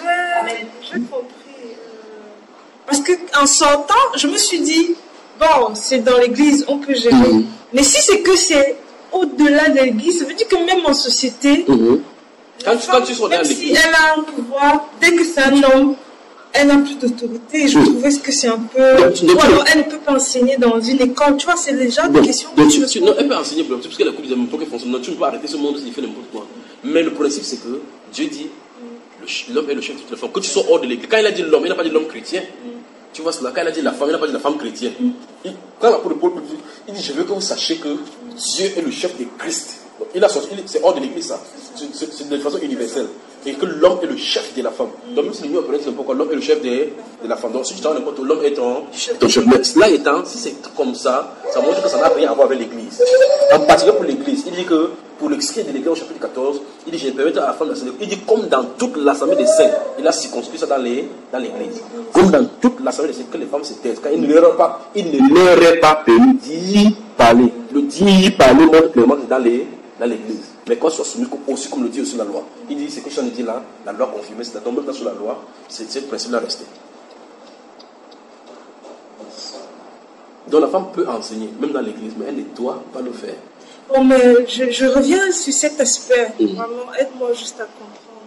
J'ai compris. Parce qu'en sortant, je me suis dit, bon, c'est dans l'église, on peut gérer. Mm-hmm. Mais si c'est que c'est au-delà de l'église, ça veut dire que même en société, mm-hmm. quand, tu, quand tu sois dans l'église, si elle a un pouvoir, dès que c'est un homme, elle n'a plus d'autorité. Et je mmh. trouvais que c'est un peu... Donc, ou alors elle ne peut pas enseigner dans une école. Tu vois, c'est les genres de questions. Donc, tu, tu, non, elle peut enseigner, parce que la coupe des pour qu'elle fonctionne. Non, tu ne peux pas arrêter ce monde s'il fait n'importe quoi. Mais le principe, c'est que Dieu dit, le, l'homme est le chef de toute la femme. Que tu sois hors de l'église. Quand il a dit l'homme, il n'a pas dit l'homme chrétien. Mmh. Tu vois cela. Quand il a dit la femme, il n'a pas dit la femme chrétienne. Mmh. Il, quand l'apôtre Paul dit, il dit, je veux que vous sachiez que Dieu est le chef de Christ. Donc, il a sorti, c'est hors de l'église ça. C'est de façon universelle. Et que l'homme est le chef de la femme. Donc même si l'Union européenne, c'est pourquoi l'homme est le chef de, de la femme. Donc si tu t'en rends compte, l'homme est ton, ton chef. Mais cela étant, si c'est comme ça, ça montre que ça n'a rien à voir avec l'église. En particulier pour l'église, il dit que pour le script de l'église au chapitre quatorze, il dit je vais permettre à la femme d'assemblée. Il dit comme dans toute l'assemblée des saints, il a circonscrit ça dans les dans l'église. Comme dans toute l'assemblée des saints, que les femmes se taisent. Car il ne leur est pas, il ne leur est pas permis d'y parler. Le d'y parler montre clairement que dans les dans l'église. Mais quand soit soumis aussi comme le dit aussi la loi. Il dit, c'est que je dit là, la loi confirmée, c'est la tombe là sur la loi, c'est le principe-là resté. Donc la femme peut enseigner, même dans l'église, mais elle ne doit pas le faire. Bon, mais je, je reviens sur cet aspect. Mmh. Vraiment, aide-moi juste à comprendre.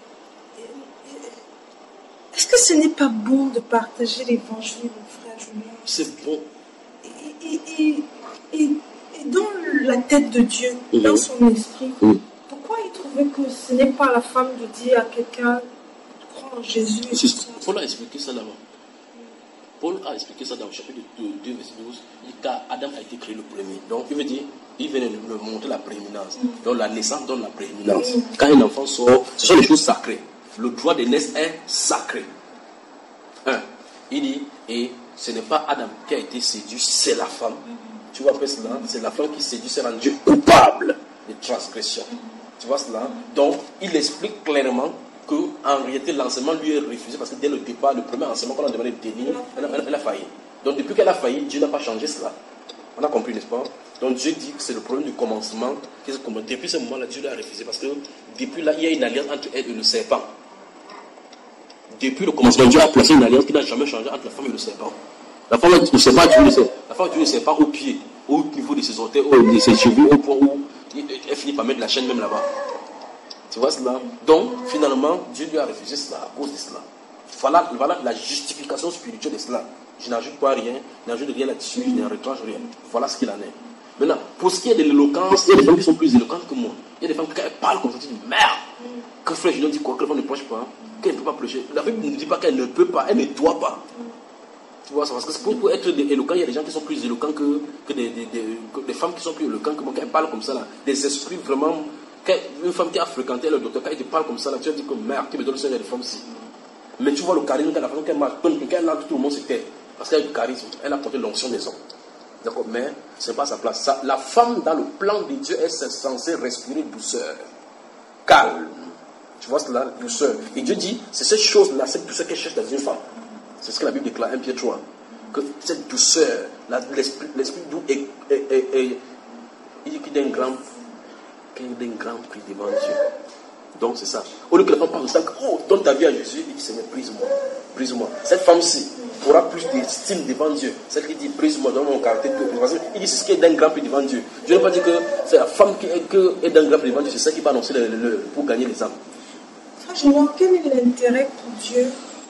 Est-ce que ce n'est pas bon de partager l'évangile, mon frère Julien? C'est bon. Et, et, et, et, et dans la tête de Dieu, mmh. dans son esprit, mmh. pourquoi il trouvait que ce n'est pas la femme de dire à quelqu'un de croire en Jésus? Paul a expliqué ça là-bas. Paul a expliqué ça dans le chapitre deux, verset douze. Il dit qu'Adam a été créé le premier. Donc, il veut dire, il vient de montrer la prééminence. Mm. Donc, la naissance donne la prééminence. Mm. Quand un enfant sort, ce sont des choses sacrées. Le droit de naître est sacré. Un, il dit, et ce n'est pas Adam qui a été séduit, c'est la femme. Mm. Tu vois après cela, c'est la femme qui séduit, c'est rendu coupable de transgression. Mm. Tu vois cela? Donc, il explique clairement qu'en réalité, l'enseignement lui est refusé parce que dès le départ, le premier enseignement qu'on a demandé de tenir, elle a, elle, elle a failli. Donc, depuis qu'elle a failli, Dieu n'a pas changé cela. On a compris, n'est-ce pas? Donc, Dieu dit que c'est le problème du commencement. Depuis ce moment-là, Dieu l'a refusé parce que depuis là, il y a une alliance entre elle et le serpent. Depuis le commencement, Dieu a placé une alliance qui n'a jamais changé entre la femme et le serpent. La femme, le serpent a tué le serpent. La femme a tué le serpent au pied, au niveau de ses orteils, de ses cheveux, au point où elle finit par mettre la chaîne même là-bas. Tu vois cela? Donc, finalement, Dieu lui a refusé cela à cause de cela. Voilà, voilà la justification spirituelle de cela. Je n'ajoute pas rien, je n'ajoute rien là-dessus, je ne retranche rien. Voilà ce qu'il en est. Maintenant, pour ce qui est de l'éloquence, il y a des femmes qui sont plus éloquentes que moi. Il y a des femmes qui, quand elles parlent comme ça, tu dis merde. Que frère Julien dit quoi? Que la femme ne prêche pas, qu'elle ne peut pas prêcher. La Bible ne dit pas qu'elle ne peut pas, elle ne doit pas. Tu vois, parce que pour, pour être éloquent, il y a des gens qui sont plus éloquents que, que, des, des, des, que des femmes qui sont plus éloquentes que moi, quand elles parlent comme ça, là, des esprits vraiment. Une femme qui a fréquenté le docteur, quand il te parle comme ça, là, tu vas dire que merde, qui me donne le Seigneur des femmes ci. Mais tu vois le charisme, la façon qu'elle marche, quand elle a tout le monde se tait. Parce qu'elle a du charisme, elle a porté l'onction des hommes. D'accord? Mais ce n'est pas sa place. Ça, la femme, dans le plan de Dieu, est censée respirer douceur, calme. Tu vois cela, douceur. Et Dieu dit, c'est cette chose-là, cette douceur qu'elle cherche dans une femme. C'est ce que la Bible déclare, un Pierre trois. Que cette douceur, l'esprit, l'esprit doux est, est, est, est, il dit qu'il est un grand. d'un grand prix devant Dieu. Donc c'est ça. Au lieu que la femme parle de ça, oh, donne ta vie à Jésus, il dit Seigneur, brise-moi. Brise-moi. Cette femme-ci aura plus d'estime devant Dieu. Celle qui dit brise-moi, donne mon caractère. Il dit c'est ce qui est d'un grand prix devant Dieu. Je ne veux pas dire que c'est la femme qui est, que est d'un grand prix devant Dieu, c'est celle qui va annoncer le, le, le, pour gagner les âmes. Franchement, quel est l'intérêt pour Dieu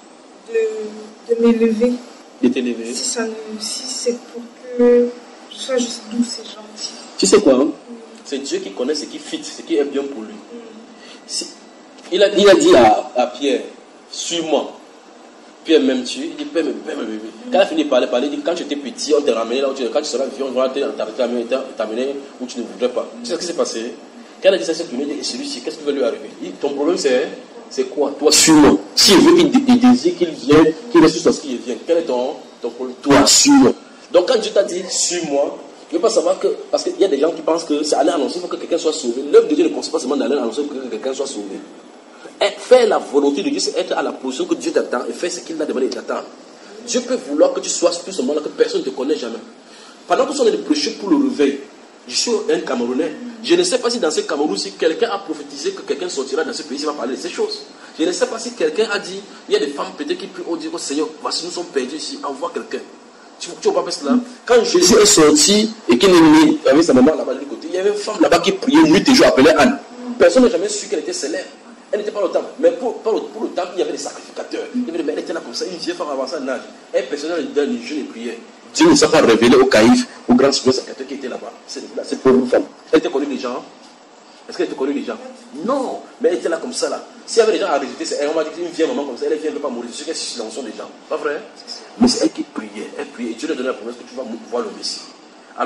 de, de m'élever? De t'élever. Si, ça, si c'est pour que je sois juste douce et gentille. Tu sais quoi, hein? C'est Dieu qui connaît ce qui fit, ce qui est bien pour lui. Si, il, a, il a dit à, à Pierre, suis-moi. Pierre m'aime-tu? Il dit, Pierre m'aime. Quand il a fini de parler, parler, il dit, quand tu étais petit, on t'a ramené là où tu es. Quand tu seras vieux, on va t'amener où tu ne voudrais pas. Tu sais ce qui s'est passé? Quand il a dit ça, il s'est tourné, et celui-ci, qu'est-ce qui va lui arriver? Il dit, ton problème c'est, c'est quoi? Toi, suis-moi. S'il veut qu'il désire qu'il vienne, qu'il reste sur ce qu'il vient. Quel est ton, ton problème? Toi, suis-moi. Donc quand Dieu t'a dit, suis-moi, il ne faut pas savoir que, parce qu'il y a des gens qui pensent que c'est aller annoncer pour que quelqu'un soit sauvé. L'œuvre de Dieu ne consiste pas seulement d'aller annoncer pour que quelqu'un soit sauvé. Et faire la volonté de Dieu, c'est être à la position que Dieu t'attend et faire ce qu'il a demandé de t'attendre. Dieu peut vouloir que tu sois plus seulement là, que personne ne te connaît jamais. Pendant que nous sommes de prêcher pour le réveil, je suis un Camerounais. Je ne sais pas si dans ce Cameroun, si quelqu'un a prophétisé que quelqu'un sortira dans ce pays, il va parler de ces choses. Je ne sais pas si quelqu'un a dit, il y a des femmes peut-être qui prient au Dieu, oh Seigneur, voici nous sommes perdus ici, envoie quelqu'un. Tu vois pas cela? Quand Jésus est sorti et qu'il est né avec sa maman là-bas de l'autre côté, il y avait une femme là-bas qui priait nuit et jour, appelée Anne. Personne n'a jamais su qu'elle était célèbre. Elle n'était pas au temple. Mais pour, pour, pour le temple, il y avait des sacrificateurs. Il y avait des, elle était là comme ça, une vieille femme avancée en âge. Elle, personne n'a donné ni jeûne et prière. Dieu ne s'est pas révélé au caïphe, au grand sacrificateur qui était là-bas. Cette pauvre femme. Elle était connue des gens. Est-ce qu'elle était connue des gens? Non, mais elle était là comme ça là. S'il y avait des gens à rejeter, c'est elle. On m'a dit qu'une vieille maman comme ça, elle vient, elle ne peut pas mourir. Je sais qu'elle suit l'onction des gens. Pas vrai? Mais c'est elle qui priait. Elle priait. Et Dieu lui a donné la promesse que tu vas voir le Messie. Alors,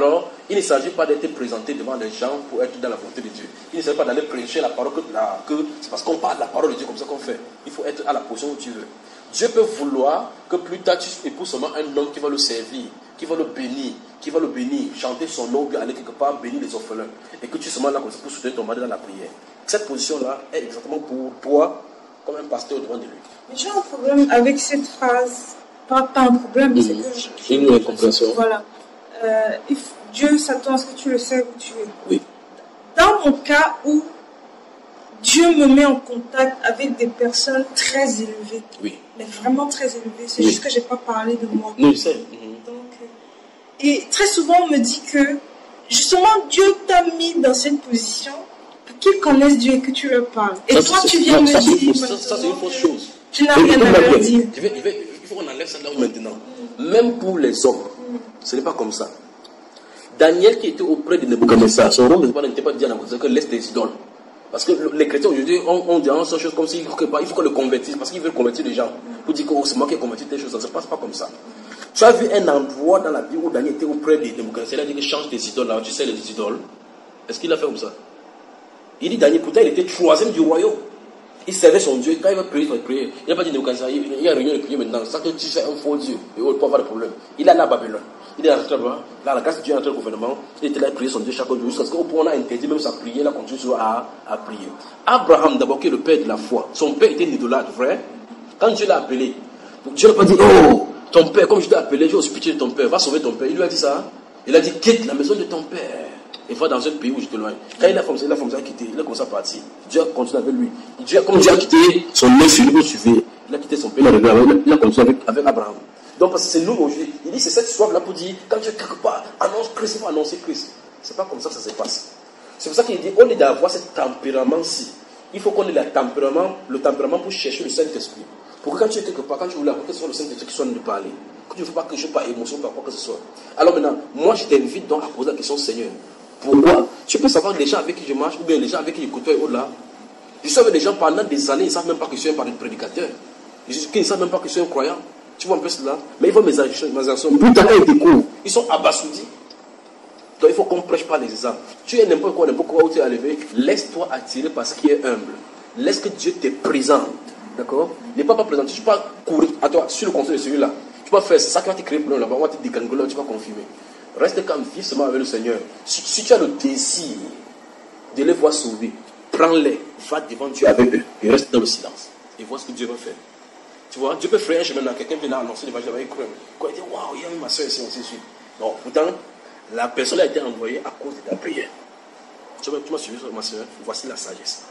Il ne s'agit pas d'être présenté devant les gens pour être dans la volonté de Dieu. Il ne s'agit pas d'aller prêcher la parole que, la, que c'est parce qu'on parle de la parole de Dieu comme ça qu'on fait. Il faut être à la position où tu veux. Dieu peut vouloir que plus tard tu épouses seulement un homme qui va le servir, qui va le bénir, qui va le bénir, chanter son nom, aller quelque part, bénir les orphelins. Et que tu es seulement là comme ça pour soutenir ton mari dans la prière. Cette position-là est exactement pour toi, comme un pasteur devant de lui. Mais j'ai un problème avec cette phrase. Pas, pas un problème, mmh. c'est que... J'ai une incompréhension. Voilà. Euh, if Dieu s'attend à ce que tu le sais où tu es. Oui. Dans mon cas où Dieu me met en contact avec des personnes très élevées. Oui. Mais vraiment très élevées. C'est oui. juste que je n'ai pas parlé de moi. Non, je sais. Mmh. Donc, et très souvent, on me dit que justement, Dieu t'a mis dans cette position pour qu'ils connaissent Dieu et que tu leur parles. Et ça, toi, tu viens ça, me dire... Ça, ça c'est une fausse chose. Tu n'as rien à leur dire. Je vais, je vais, il faut qu'on enlève ça là maintenant. Même pour les hommes, ce n'est pas comme ça. Daniel qui était auprès de Nebuchadnezzar, son rôle n'était pas de dire à Nebuchadnezzar que laisse des idoles. Parce que les chrétiens aujourd'hui ont dit ces choses comme s'il faut qu'on le convertisse, parce qu'ils veulent convertir les gens. Pour dire que oh, c'est moi qui ai converti telle chose, ça ne se passe pas comme ça. Tu as vu un endroit dans la Bible où Daniel était auprès de Nebuchadnezzar, il a dit que change des idoles là, tu sais les idoles. Est-ce qu'il a fait comme ça? Il dit Daniel, pourtant il était troisième du royaume. Il servait son Dieu. Quand il va prier, il va prier. Il n'a pas dit Nebuchadnezzar, il y a une réunion de prière maintenant. C'est ça que tu fais un faux Dieu. Et on peut avoir des problèmes. Il est allé à Babylone. Il est rentré là-bas. Là, la grâce de Dieu est entré au gouvernement. Il était là à prier son Dieu chaque jour. Jusqu'à ce qu'on a interdit même sa prière. Il a continué à, à prier. Abraham, d'abord, qui est le père de la foi. Son père était un idolâtre, vrai. Quand Dieu l'a appelé, Dieu n'a pas dit, oh, ton père, comme je t'ai appelé, j'ai aussi pitié de ton père, va sauver ton père. Il lui a dit ça. Il a dit, quitte la maison de ton père. Et va dans un pays où je te loin. Quand il a commencé, il a commencé à quitter, il a commencé à partir. Dieu a continué avec lui. Dieu, comme Dieu a quitté son neuf fils, il suivait. Il a quitté son pays, il a continué avec, avec Abraham. Donc, parce que c'est nous aujourd'hui. Il dit, c'est cette histoire-là pour dire, quand Dieu quelque part annonce Christ, il faut annoncer Christ. C'est pas comme ça que ça se passe. C'est pour ça qu'il dit, au lieu d'avoir ce tempérament-ci, il faut qu'on ait le tempérament, le tempérament pour chercher le Saint-Esprit. Pour que quand tu es quelque part, quand tu voulais avoir que ce soit le Saint-Esprit qui soit de parler, que tu ne veux pas que je pas émotion, pas quoi que ce soit. Alors maintenant, moi je t'invite donc à poser la question, Seigneur. Pourquoi? Tu peux savoir les gens avec qui je marche, ou bien les gens avec qui je côtoie au-delà. Je sais que les gens pendant des années, ils ne savent même pas que je suis un prédicateur. Ils ne savent même pas que je suis un croyant. Tu vois un peu cela? Mais ils vont mes actions. Plus tard, ils découvrent. Ils sont abasourdis. Donc il faut qu'on ne prêche pas les exemples. Tu es n'importe quoi, n'importe quoi où tu es arrivé. Laisse-toi attirer par ce qui est humble. Laisse que Dieu te présente. D'accord? N'es pas pas présenté. Tu ne peux pas courir à toi sur le conseil de celui-là. Tu vas faire, c'est ça qui va te créer problème là-bas. On va te décangoler, tu vas confirmer. Reste calme, vis seulement avec le Seigneur. Si, si tu as le désir de les voir sauver, prends-les, va devant Dieu avec eux et reste dans le silence. Et vois ce que Dieu va faire. Tu vois, Dieu peut faire un chemin là, quelqu'un vient annoncer l'évangile avec eux. Quand il dit, waouh, il y a ma soeur ici, ainsi de suite. Non, pourtant, la personne a été envoyée à cause de ta prière. Tu m'as suivi, ma soeur, voici la sagesse.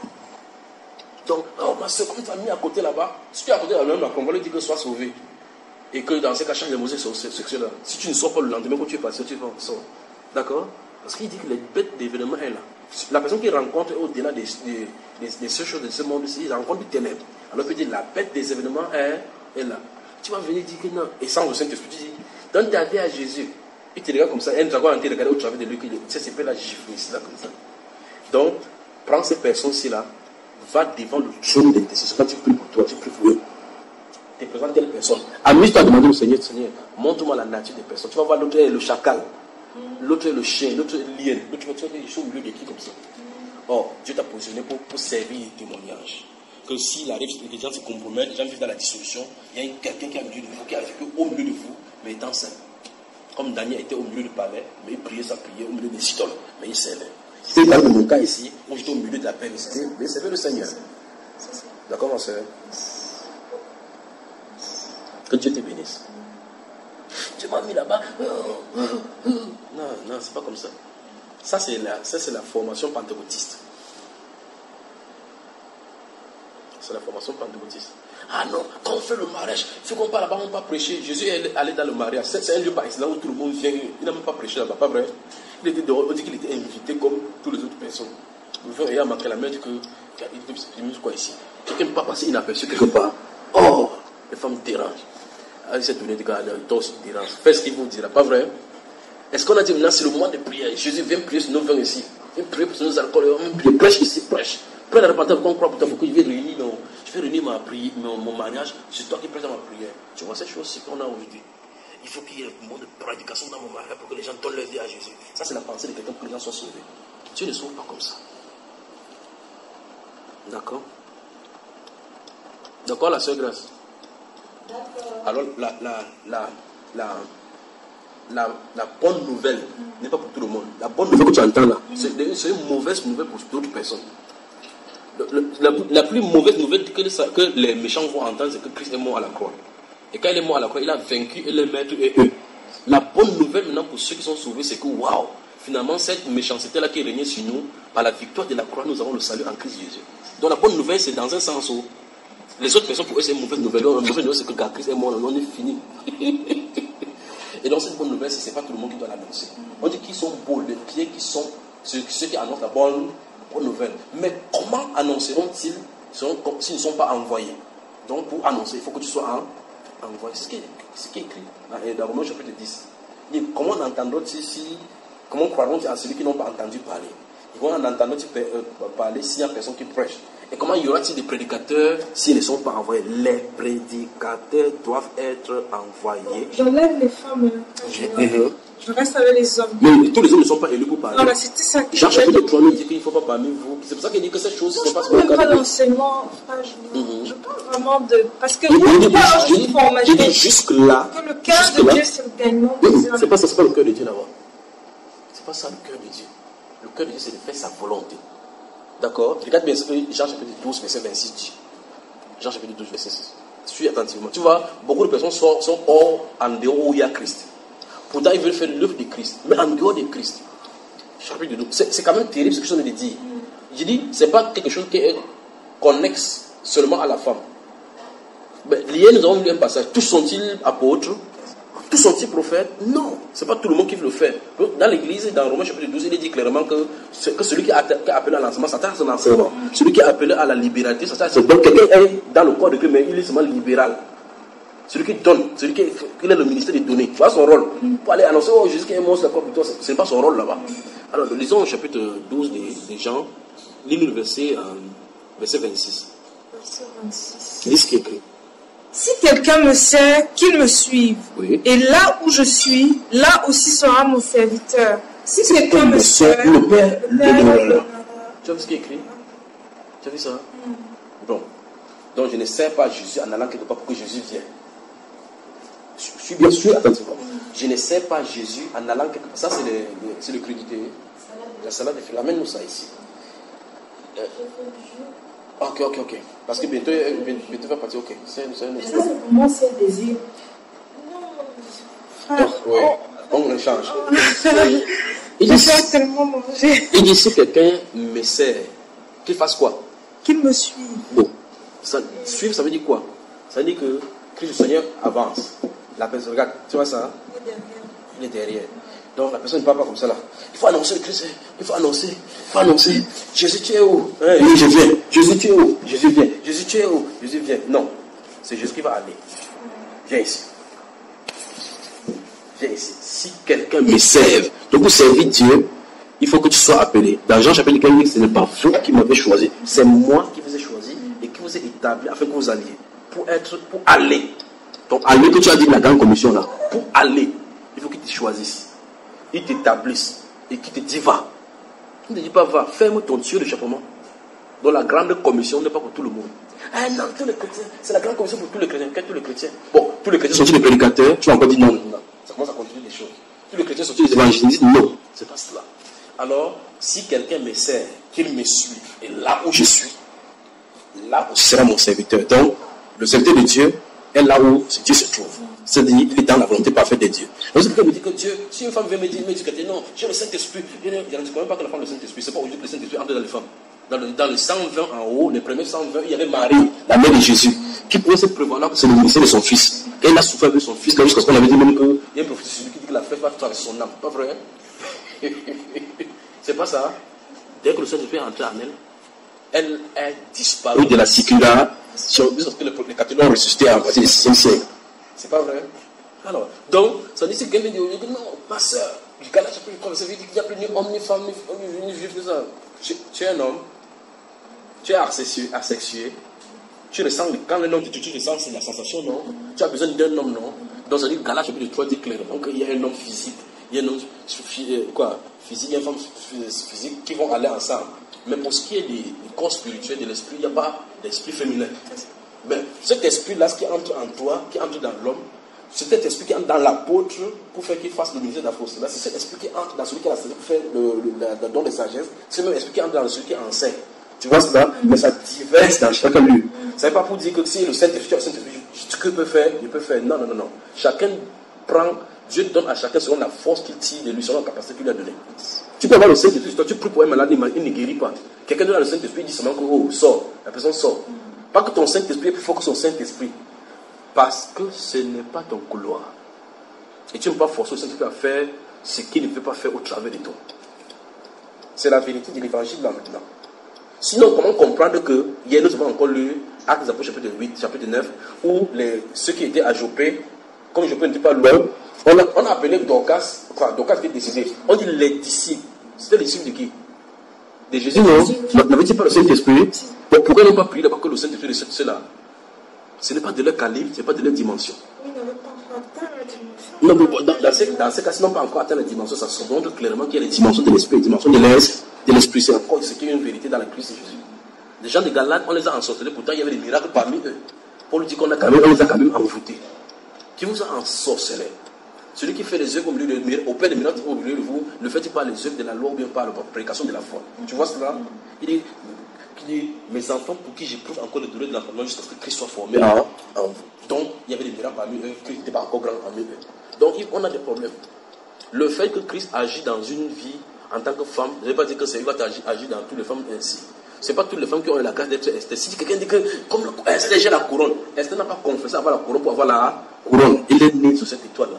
Donc, oh ma soeur, comme tu as mis à côté là-bas, si tu es à côté là-bas, on va lui dire que sois sauvé. Et que dans ces cas, change les musiques sexuelles là. Si tu ne sors pas le lendemain, quand tu es passé, tu vas en sortir. D'accord? Parce qu'il dit que les bêtes d'événements est là. La personne qui rencontre au-delà des, des, des, des choses de ce monde-ci, il rencontre du ténèbres. Alors il peut dire la bête des événements est, est là. Tu vas venir dire que non. Et sans le Saint-Esprit, tu dis, donne ta vie à Jésus. Il te regarde comme ça, un dragon en te regarde au travers de lui, ça s'appelle la giflisse là comme ça. Donc, prends ces personnes-ci là, va devant le trône d'intercession. Quand tu pries pour toi, tu pries pour eux. Tu présentes telle personne. Amuse-toi à demander au Seigneur, Seigneur, montre-moi la nature des personnes. Tu vas voir l'autre est le chacal, l'autre est le chien, l'autre est le lion, l'autre est au milieu de qui comme ça. Or, Dieu t'a positionné pour, pour servir les témoignages. Que s'il arrive, les gens se compromettent, les gens vivent dans la dissolution, il y a quelqu'un qui est au milieu de vous, qui a vécu au milieu de vous, mais étant saint. Comme Daniel était au milieu du palais, mais il priait sa prière au milieu des idoles, mais il servait. C'est dans mon cas ici, où j'étais au milieu de la perversité, mais il servait le Seigneur. D'accord, ma soeur? Que Dieu te bénisse. Tu m'as mis là-bas. Non, non, c'est pas comme ça. Ça, c'est la, ça, c'est la formation pentecôtiste. C'est la formation pentecôtiste. Ah non, quand on fait le mariage, il faut qu'on part là-bas, on ne va pas prêcher. Jésus est allé dans le mariage. C'est, c'est un lieu par excellence où tout le monde vient. Il n'a même pas prêché là-bas, pas vrai? Il était dehors, on dit qu'il était invité comme toutes les autres personnes. Le frère ayant marqué la main, dit que il dit quoi ici? Quelqu'un ne peut pas passer inaperçu quelque part. Oh, les femmes dérangent. Ah, cette tournée de gars, toi aussi dérange. Fais ce qu'il vous dira, pas vrai? Est-ce qu'on a dit maintenant c'est le moment de prière? Jésus vient prier sur nos vins ici. Viens prier pour nos alcools. Viens prêche ici, prêche. Prends la repentance qu'on croit pour toi, pour que je vais réunir, non. Je vais réunir ma prière, mon, mon mariage. C'est toi qui prêches dans ma prière. Tu vois cette chose, c'est qu'on a aujourd'hui. il faut qu'il y ait un moment de prédication dans mon mariage pour que les gens donnent leur vie à Jésus. Ça, c'est la pensée de quelqu'un pour que les gens soient sauvés. Dieu ne sauve pas comme ça. D'accord? D'accord, la sœur Grâce? Alors, la, la, la, la, la, la bonne nouvelle n'est pas pour tout le monde. La bonne nouvelle que tu entends là, c'est une mauvaise nouvelle pour d'autres personnes. Le, le, la, la plus mauvaise nouvelle que, que les méchants vont entendre, c'est que Christ est mort à la croix. Et quand il est mort à la croix, il a vaincu et les maîtres et eux. La bonne nouvelle maintenant pour ceux qui sont sauvés, c'est que waouh, finalement, cette méchanceté-là qui régnait sur nous, par la victoire de la croix, nous avons le salut en Christ Jésus. Donc la bonne nouvelle, c'est dans un sens où les autres personnes, pour eux, c'est une mauvaise nouvelle. La mauvaise nouvelle, c'est que quand Christ est mort, on est fini. Et donc cette bonne nouvelle, ce n'est pas tout le monde qui doit l'annoncer. On dit qu'ils sont beaux, les pieds qui sont ceux, ceux qui annoncent la bonne, bonne nouvelle. Mais comment annonceront-ils s'ils ne sont pas envoyés? Donc pour annoncer, il faut que tu sois en, envoyé. C'est ce qui est, ce qui est écrit dans, dans Romains chapitre dix. Il dit, comment entendront-ils si, comment croiront-ils à celui qui n'ont pas entendu parler? Ils vont en entendre parler s'il n'y a personne qui prêche. Et comment y aura-t-il des prédicateurs s'ils ne sont pas envoyés? Les prédicateurs doivent être envoyés. J'enlève les femmes. Je, mm-hmm. je reste avec les hommes. Mais tous les hommes ne sont pas élus pour parler. Voilà, c'était ça. Jean chapitre trois nous dit qu'il ne faut pas parmi vous. C'est pour ça qu'il dit que cette chose ne se passe pas. Je ne parle pas d'enseignement, mm-hmm. Je parle vraiment de. Parce que je dis jusque-là. Que le cœur de Dieu, c'est le gagnant. C'est pas ça, c'est pas le cœur de Dieu là-bas. C'est pas ça le cœur de Dieu. Le cœur de Dieu, c'est de faire sa volonté. D'accord? Regarde bien ce que Jean chapitre douze, verset vingt-six dit. Jean chapitre douze, verset six. Suis attentivement. Tu vois, beaucoup de personnes sont, sont hors, en dehors où il y a Christ. Pourtant, ils veulent faire l'œuvre de Christ. Mais en dehors de Christ. Chapitre douze. C'est, c'est quand même terrible ce que je viens de dire. Je dis, c'est pas quelque chose qui est connexe seulement à la femme. Mais hier, nous avons lu un passage. Tous sont-ils apôtres? Tous sont-ils prophètes? Non, c'est pas tout le monde qui veut le faire. Dans l'église, dans Romains chapitre douze, il est dit clairement que, que celui qui a appelé à l'enseignement, ça à son enseignement. Celui qui a appelé à la libéralité, ça à son. Donc quelqu'un est dans le corps de Christ, mais il est seulement libéral. Celui qui donne, celui qui est, qui est le ministère de donner, voilà son rôle. Pour aller annoncer, oh Jésus qui est mort sur la croix, ce n'est pas son rôle là-bas. Alors, lisons au chapitre douze des, des Jean, lis le verset, euh, verset vingt-six. Verset vingt-six. Lis ce qui est écrit. Si quelqu'un me sert, qu'il me suive. Oui. Et là où je suis, là aussi sera mon serviteur. Si, si quelqu'un me sert, le Père le donnera. Tu as vu ce qui est écrit? Tu as vu ça? Mm. Bon. Donc je ne sers pas Jésus en allant quelque part pour que Jésus vienne. Je suis bien sûr attentivement. Mm. Je ne sers pas Jésus en allant quelque part. Ça c'est le, le, c'est le crudité. La salade de fruits. Amène-nous ça ici. Euh, Ok, ok, ok. Parce que bientôt, bientôt va partir, ok. C'est, c'est, c'est, ça, c'est pour moi, c'est un désir. Non, oui, on échange. Il dit, tellement manger. Il dit, si quelqu'un me sert, qu'il fasse quoi? Qu'il me suive. Bon. Ça, suivre, ça veut dire quoi? Ça veut dire que Christ le Seigneur avance. La personne, regarde, tu vois ça? Il est derrière. Il est derrière. Donc la personne ne parle pas comme ça là. Il faut annoncer le Christ. Il faut annoncer. Il faut annoncer. Jésus, tu es où? Hein? Oui, je viens. Jésus, tu es où? Jésus vient. Jésus, tu es où? Jésus vient. Non. C'est Jésus qui va aller. Viens ici. Viens ici. Si quelqu'un me serve, donc pour servir Dieu, il faut que tu sois appelé. Dans Jean chapitre quinze, ce n'est pas vous qui m'avez choisi. C'est moi qui vous ai choisi et qui vous ai établi afin que vous alliez. Pour être, pour aller. Donc aller que tu as dit de la grande commission là. Pour aller, il faut qu'il te choisisse. Il t'établisse et qui te dit va. Il ne te dit pas va, ferme ton tuyau d'échappement. Donc la grande commission n'est pas pour tout le monde. Ah non, tous les chrétiens, c'est la grande commission pour tous les chrétiens. Quels tous les chrétiens? Bon, tous les chrétiens sont-ils des prédicateurs? Tu vas encore dire non, non, non. Ça commence à continuer les choses. Tous les chrétiens sont-ils des évangélistes? Non, c'est pas cela. Alors, si quelqu'un me sert, qu'il me suit, et là où je suis, là où sera mon serviteur. Donc, le serviteur de Dieu est là où Dieu se trouve. C'est-à-dire, il est dans la volonté parfaite de Dieu. Donc, c'est quelqu'un me dit que Dieu, si une femme vient me dire, me dit que non, j'ai le Saint-Esprit, je ne dis quand même pas que la femme a le Saint-Esprit, c'est pas aujourd'hui que le Saint-Esprit entre dans les femmes. Dans le, dans le cent vingt en haut, les premiers cent vingt, il y avait Marie, la mère de Jésus, qui pouvait se prévoir que c'est le ministère de son fils. Quand il a souffert avec son fils, jusqu'à ce qu'on avait dit même qu'il y a un prophète qui dit que la fête va faire son âme. Pas vrai? C'est pas ça. Dès que le Saint-Esprit est entré en elle, elle est disparue de la sécularisation, parce que les catholiques ont ressuscité à partir du sixième siècle. C'est pas vrai? Alors, donc, ça dit que quelqu'un dit, non, ma soeur, du Galates chapitre trois, ça veut dire qu'il n'y a plus ni homme, ni femme, ni, ni juif, ni ça. Tu, tu es un homme, tu es asexué, asexué, tu ressens, quand un homme te tue, tu ressens la sensation, non? Tu as besoin d'un homme, non? Donc, ça dit Galates chapitre trois dit clairement qu'il y a un homme physique, il y a un homme quoi, physique, il y a une femme physique qui vont aller ensemble. Mais pour ce qui est du corps spirituel de l'esprit, il n'y a pas d'esprit féminin. Mais cet esprit-là, ce qui entre en toi, qui entre dans l'homme, c'est cet esprit qui entre dans l'apôtre pour faire qu'il fasse le ministère d'apôtre. C'est cet esprit qui entre dans celui qui a la sagesse pour faire le, le, le, le don de sagesse. C'est le même esprit qui entre dans celui qui enseigne. Tu vois cela? Mais ça diverse dans chacun de lui. Ce n'est pas pour dire que si le Saint-Esprit, le Saint-Esprit, ce que peut faire, il peut faire. Non, non, non, non. Chacun prend, Dieu donne à chacun selon la force qu'il tire de lui, selon la capacité qu'il lui a donnée. Tu peux avoir le Saint-Esprit, toi tu pries pour un malade, il ne guérit pas. Quelqu'un donne le Saint-Esprit, il dit seulement que, oh, sort. La personne sort. Pas que ton Saint-Esprit est plus fort que son Saint-Esprit. Parce que ce n'est pas ton couloir. Et tu ne peux pas forcer le Saint-Esprit à faire ce qu'il ne peut pas faire au travers de toi. C'est la vérité de l'évangile là maintenant. Sinon, comment comprendre que hier nous avons encore lu Actes des Apôtres chapitre huit, chapitre neuf, où les, ceux qui étaient à Jopé, comme Jopé n'était pas loin, on a, on a appelé Dorcas, enfin Dorcas était décisé. On dit les disciples. C'était les disciples de qui? De Jésus, non? N'avait-il pas le Saint-Esprit? Donc pourquoi ils n'ont pas prié d'abord que le Saint-Esprit de ceux-là? Ce n'est pas de leur calibre, ce n'est pas de leur dimension. Ils n'avaient pas encore atteint la dimension. Non, mais dans, dans, ces, dans ces cas, ils n'ont pas encore atteint la dimension. Ça se montre clairement qu'il y a les dimensions de l'esprit, les dimensions de l'esprit. De l'esprit, c'est encore ce qui est une vérité dans la Christ de Jésus. Les gens de Galates, on les a ensorcelés, pourtant il y avait des miracles parmi eux. Paul dit qu'on a quand même, on les a quand même envoûtés. Qui vous a ensorcelé? Celui qui fait les œuvres au milieu de miracles, au père des miracles au milieu de vous, ne fait-il pas les œuvres de la loi ou bien par la prédication de la foi? Tu vois cela? Il dit, il dit, mes enfants pour qui j'éprouve encore le douleur de l'enfantement jusqu'à ce que Christ soit formé en, en vous. Donc il y avait des miracles parmi eux, Christ n'était pas encore grand parmi eux. Donc on a des problèmes. Le fait que Christ agit dans une vie en tant que femme, je ne vais pas dire que c'est lui qui agit, agit dans toutes les femmes ainsi. Ce n'est pas toutes les femmes qui ont eu la grâce d'être Esther. Si quelqu'un dit que, comme Esther j'ai la couronne, Esther n'a pas confessé avoir la couronne pour avoir la couronne. Il est né sur cette étoile-là.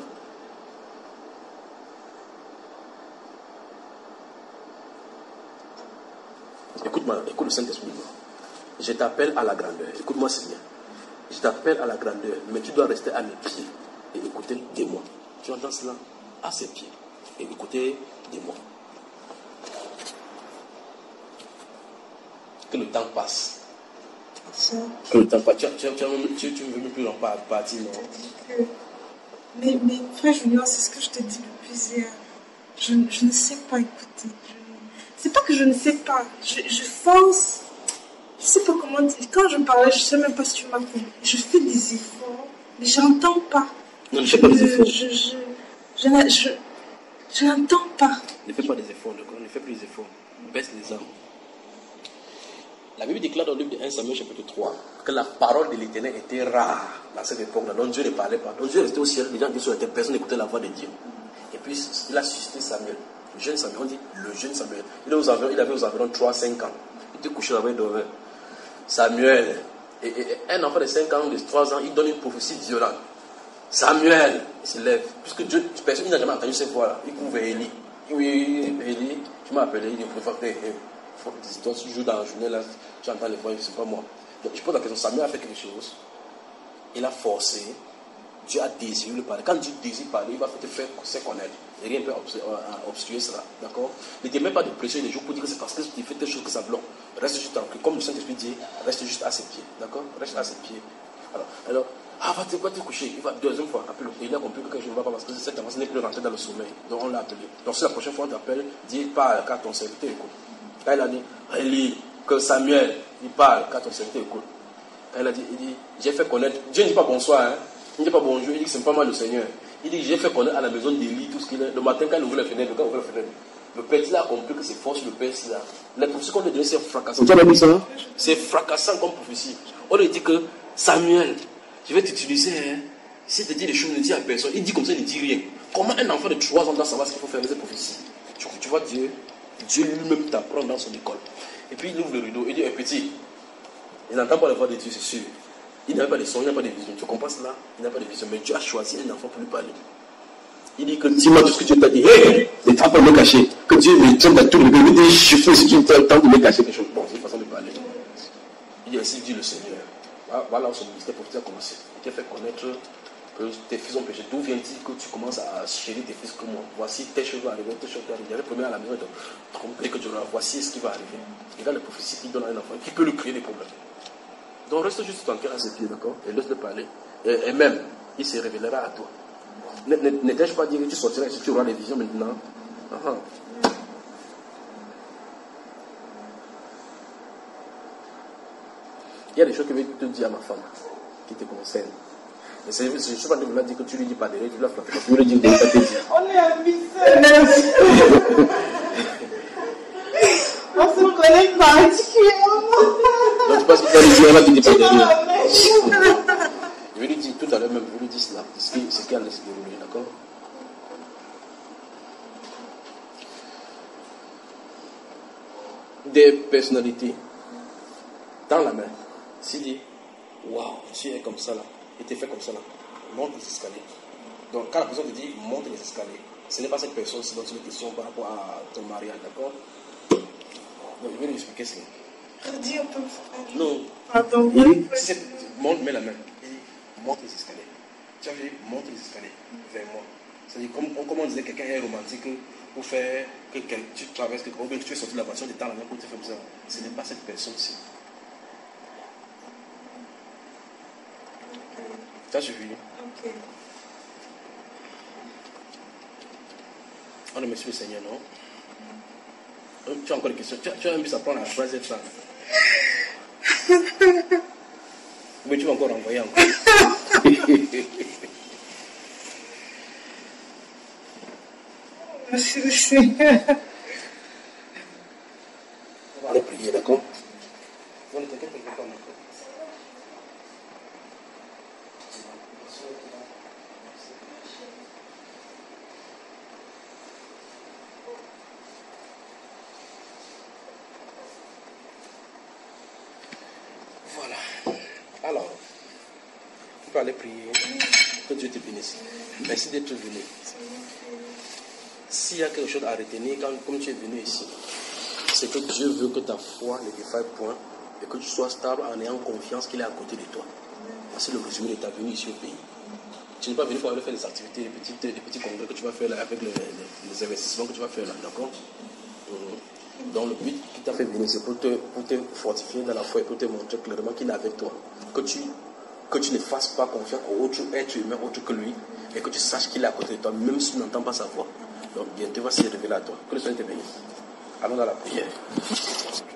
Écoute-moi, écoute le Saint-Esprit. Je t'appelle à la grandeur. Écoute-moi, Seigneur. Je t'appelle à la grandeur, mais tu dois rester à mes pieds et écouter des mots. Tu entends cela? À ses pieds et écouter des mots. Que le temps passe. Ça. Que le temps passe. Tu, tu, tu, tu, tu ne veux plus en partir, non? Que... Mais, mais frère Junior, c'est ce que je te dis depuis hier. Je, je ne sais pas écouter. Je... C'est pas que je ne sais pas. Je, je force. Je sais pas comment dire. Quand je parlais, je sais même pas si tu m'as compris. Je fais des efforts, mais j'entends pas. Non, ne fais pas des efforts. Je, je, je, je, je, je n'entends pas. Ne fais pas des efforts, d'accord? Ne fais plus des efforts. Baisse les armes. La Bible déclare dans le livre de un Samuel chapitre trois que la parole de l'Éternel était rare dans cette époque-là. Donc Dieu ne parlait pas. Donc Dieu restait au ciel. Les gens étaient sur la terre. Personne n'écoutait la voix de Dieu. Et puis il a suscité Samuel. Le jeune Samuel. On dit le jeune Samuel. Il avait aux environs, il avait aux environs trois à cinq ans. Il était couché là-bas, il dormait. Samuel. Et, et, et un enfant de cinq ans, de trois ans, il donne une prophétie violente. Samuel, il se lève. Puisque Dieu, personne n'a jamais entendu cette voix-là. Il couvre Élie. Oui, Élie, tu m'as appelé, il dit, il faut faire toi, si tu joues dans la journée, là, tu entends les voix, c'est pas moi. Donc, je pose la question, Samuel a fait quelque chose. Il a forcé. Dieu a désiré le parler. Quand Dieu désire parler, il va te faire se connaître. Et rien ne peut obstruer cela. D'accord? Ne te mets pas de pression les jours pour dire que c'est parce que tu fais telle chose que ça bloque. Reste juste tranquille. Comme le Saint-Esprit dit, reste juste à ses pieds. D'accord? Reste à ses pieds. Alors, alors ah, va te, va te coucher. Il va deuxième fois. Appelle-le. Il a compris que je ne vais pas parce que cette avance n'est plus rentrée dans le sommeil. Donc on l'a appelé. Donc si la prochaine fois on t'appelle, dis parle car ton serviteur écoute. Quand il a dit, Élie, que Samuel, il parle car ton serviteur écoute. Quand il a dit, il dit, j'ai fait connaître. Dieu ne dit pas bonsoir, hein. Il ne dit pas bonjour, il dit que c'est pas mal le Seigneur. Il dit, j'ai fait connaître à la maison d'Élie tout ce qu'il est. Le matin, quand il ouvre la fenêtre, quand il ouvre la fenêtre, le père il a compris que c'est fort sur le père là. La prophétie qu'on lui a donnée, c'est fracassant. Tu as vu ça? C'est fracassant comme prophétie. On lui dit que Samuel, je vais t'utiliser, hein. Si tu dis les choses, ne dis à personne. Il dit comme ça, il ne dit rien. Comment un enfant de trois ans doit savoir ce qu'il faut faire avec cette prophétie? Tu, tu vois Dieu, Dieu lui-même t'apprend dans son école. Et puis il ouvre le rideau, il dit, un petit, il n'entend pas la voix de Dieu, c'est sûr. Il n'a pas de son, il n'a pas de vision. Tu comprends cela? Il n'a pas de vision. Mais Dieu a choisi un enfant pour lui parler. Il dit que dis-moi tout ce que Dieu t'a dit. Hé, ne t'as pas me cacher. Que Dieu me tienne dans tout le monde. Il dit, je fais si tu me temps de me cacher quelque chose. Bon, c'est une façon de parler. Il dit ainsi, dit le Seigneur. Voilà où son ministère prophétique a commencé. Il t'a fait connaître que tes fils ont péché. D'où vient-il que tu commences à chérir tes fils comme moi? Voici tes choses vont arriver, tes choses vont arriver. Il y avait premier à la maison, et que tu auras, voici ce qui va arriver. Et dans les prophéties qu'il donne à un enfant, qui peut lui créer des problèmes. Donc reste juste tranquille à ses pieds, d'accord? Et laisse-le parler. Et, et même, il se révélera à toi. N'étais-je pas dit que tu sortiras et tu auras des visions maintenant? Ah. Il y a des choses que je vais te dire à ma femme qui te concernent. Mais je ne suis pas de vouloir dire que tu lui dis pas de tu lui as frappé. Tu lui dis que tu te dire. On est ambitieux. On se connaît particulièrement. Donc tu penses que tu vas lui dire, elle va te dire pas de Je vais lui dire tout à l'heure même, je vais lui dire cela, ce qui allait se dérouler, d'accord? Des personnalités dans la main. S'il dit, waouh, tu es comme ça là, et tu es fait comme ça là, monte les escaliers. Donc quand la personne te dit, monte les escaliers, ce n'est pas cette personne, c'est donc une question par rapport à ton mariage, d'accord? Donc je vais lui expliquer cela. Redis un peu, frère. Non. Pardon. Il dit, si c'est, monte, mets la main. Il dit, monte les escaliers. Tu as dit, monte les escaliers vers moi. C'est-à-dire, comme, comme on disait, quelqu'un est romantique pour faire que, que tu traverses, que, que tu es sorti de la voiture, tu es dans la main pour te faire ça. Ce n'est pas cette personne-ci. Ça suffit. Ok. On ne monsieur le Seigneur, non? Tu as encore des questions? Tu as, tu as un peu à prendre la phrase d'être là. Mais tu vas encore envoyer encore. Merci le Seigneur. On va aller prier, d'accord? On ne t'inquiète pas, d'accord? Voilà. Alors, on peut aller prier. Que Dieu te bénisse. Merci d'être venu. S'il y a quelque chose à retenir, quand, comme tu es venu ici, c'est que Dieu veut que ta foi ne défaille point et que tu sois stable en ayant confiance qu'il est à côté de toi. C'est le résumé de ta venue ici au pays. Tu n'es pas venu pour aller faire des activités, des petits, des petits congrès que tu vas faire là, avec les, les, les investissements que tu vas faire là, d'accord? Mmh. Donc le but qui t'a fait venir, c'est pour te, pour te fortifier dans la foi et pour te montrer clairement qu'il est avec toi. Que tu, que tu ne fasses pas confiance aux autres êtres humains autres que lui et que tu saches qu'il est à côté de toi, même si tu n'entends pas sa voix. Donc bientôt, va s'y révéler à toi. Que le Seigneur te bénisse. Allons dans la prière.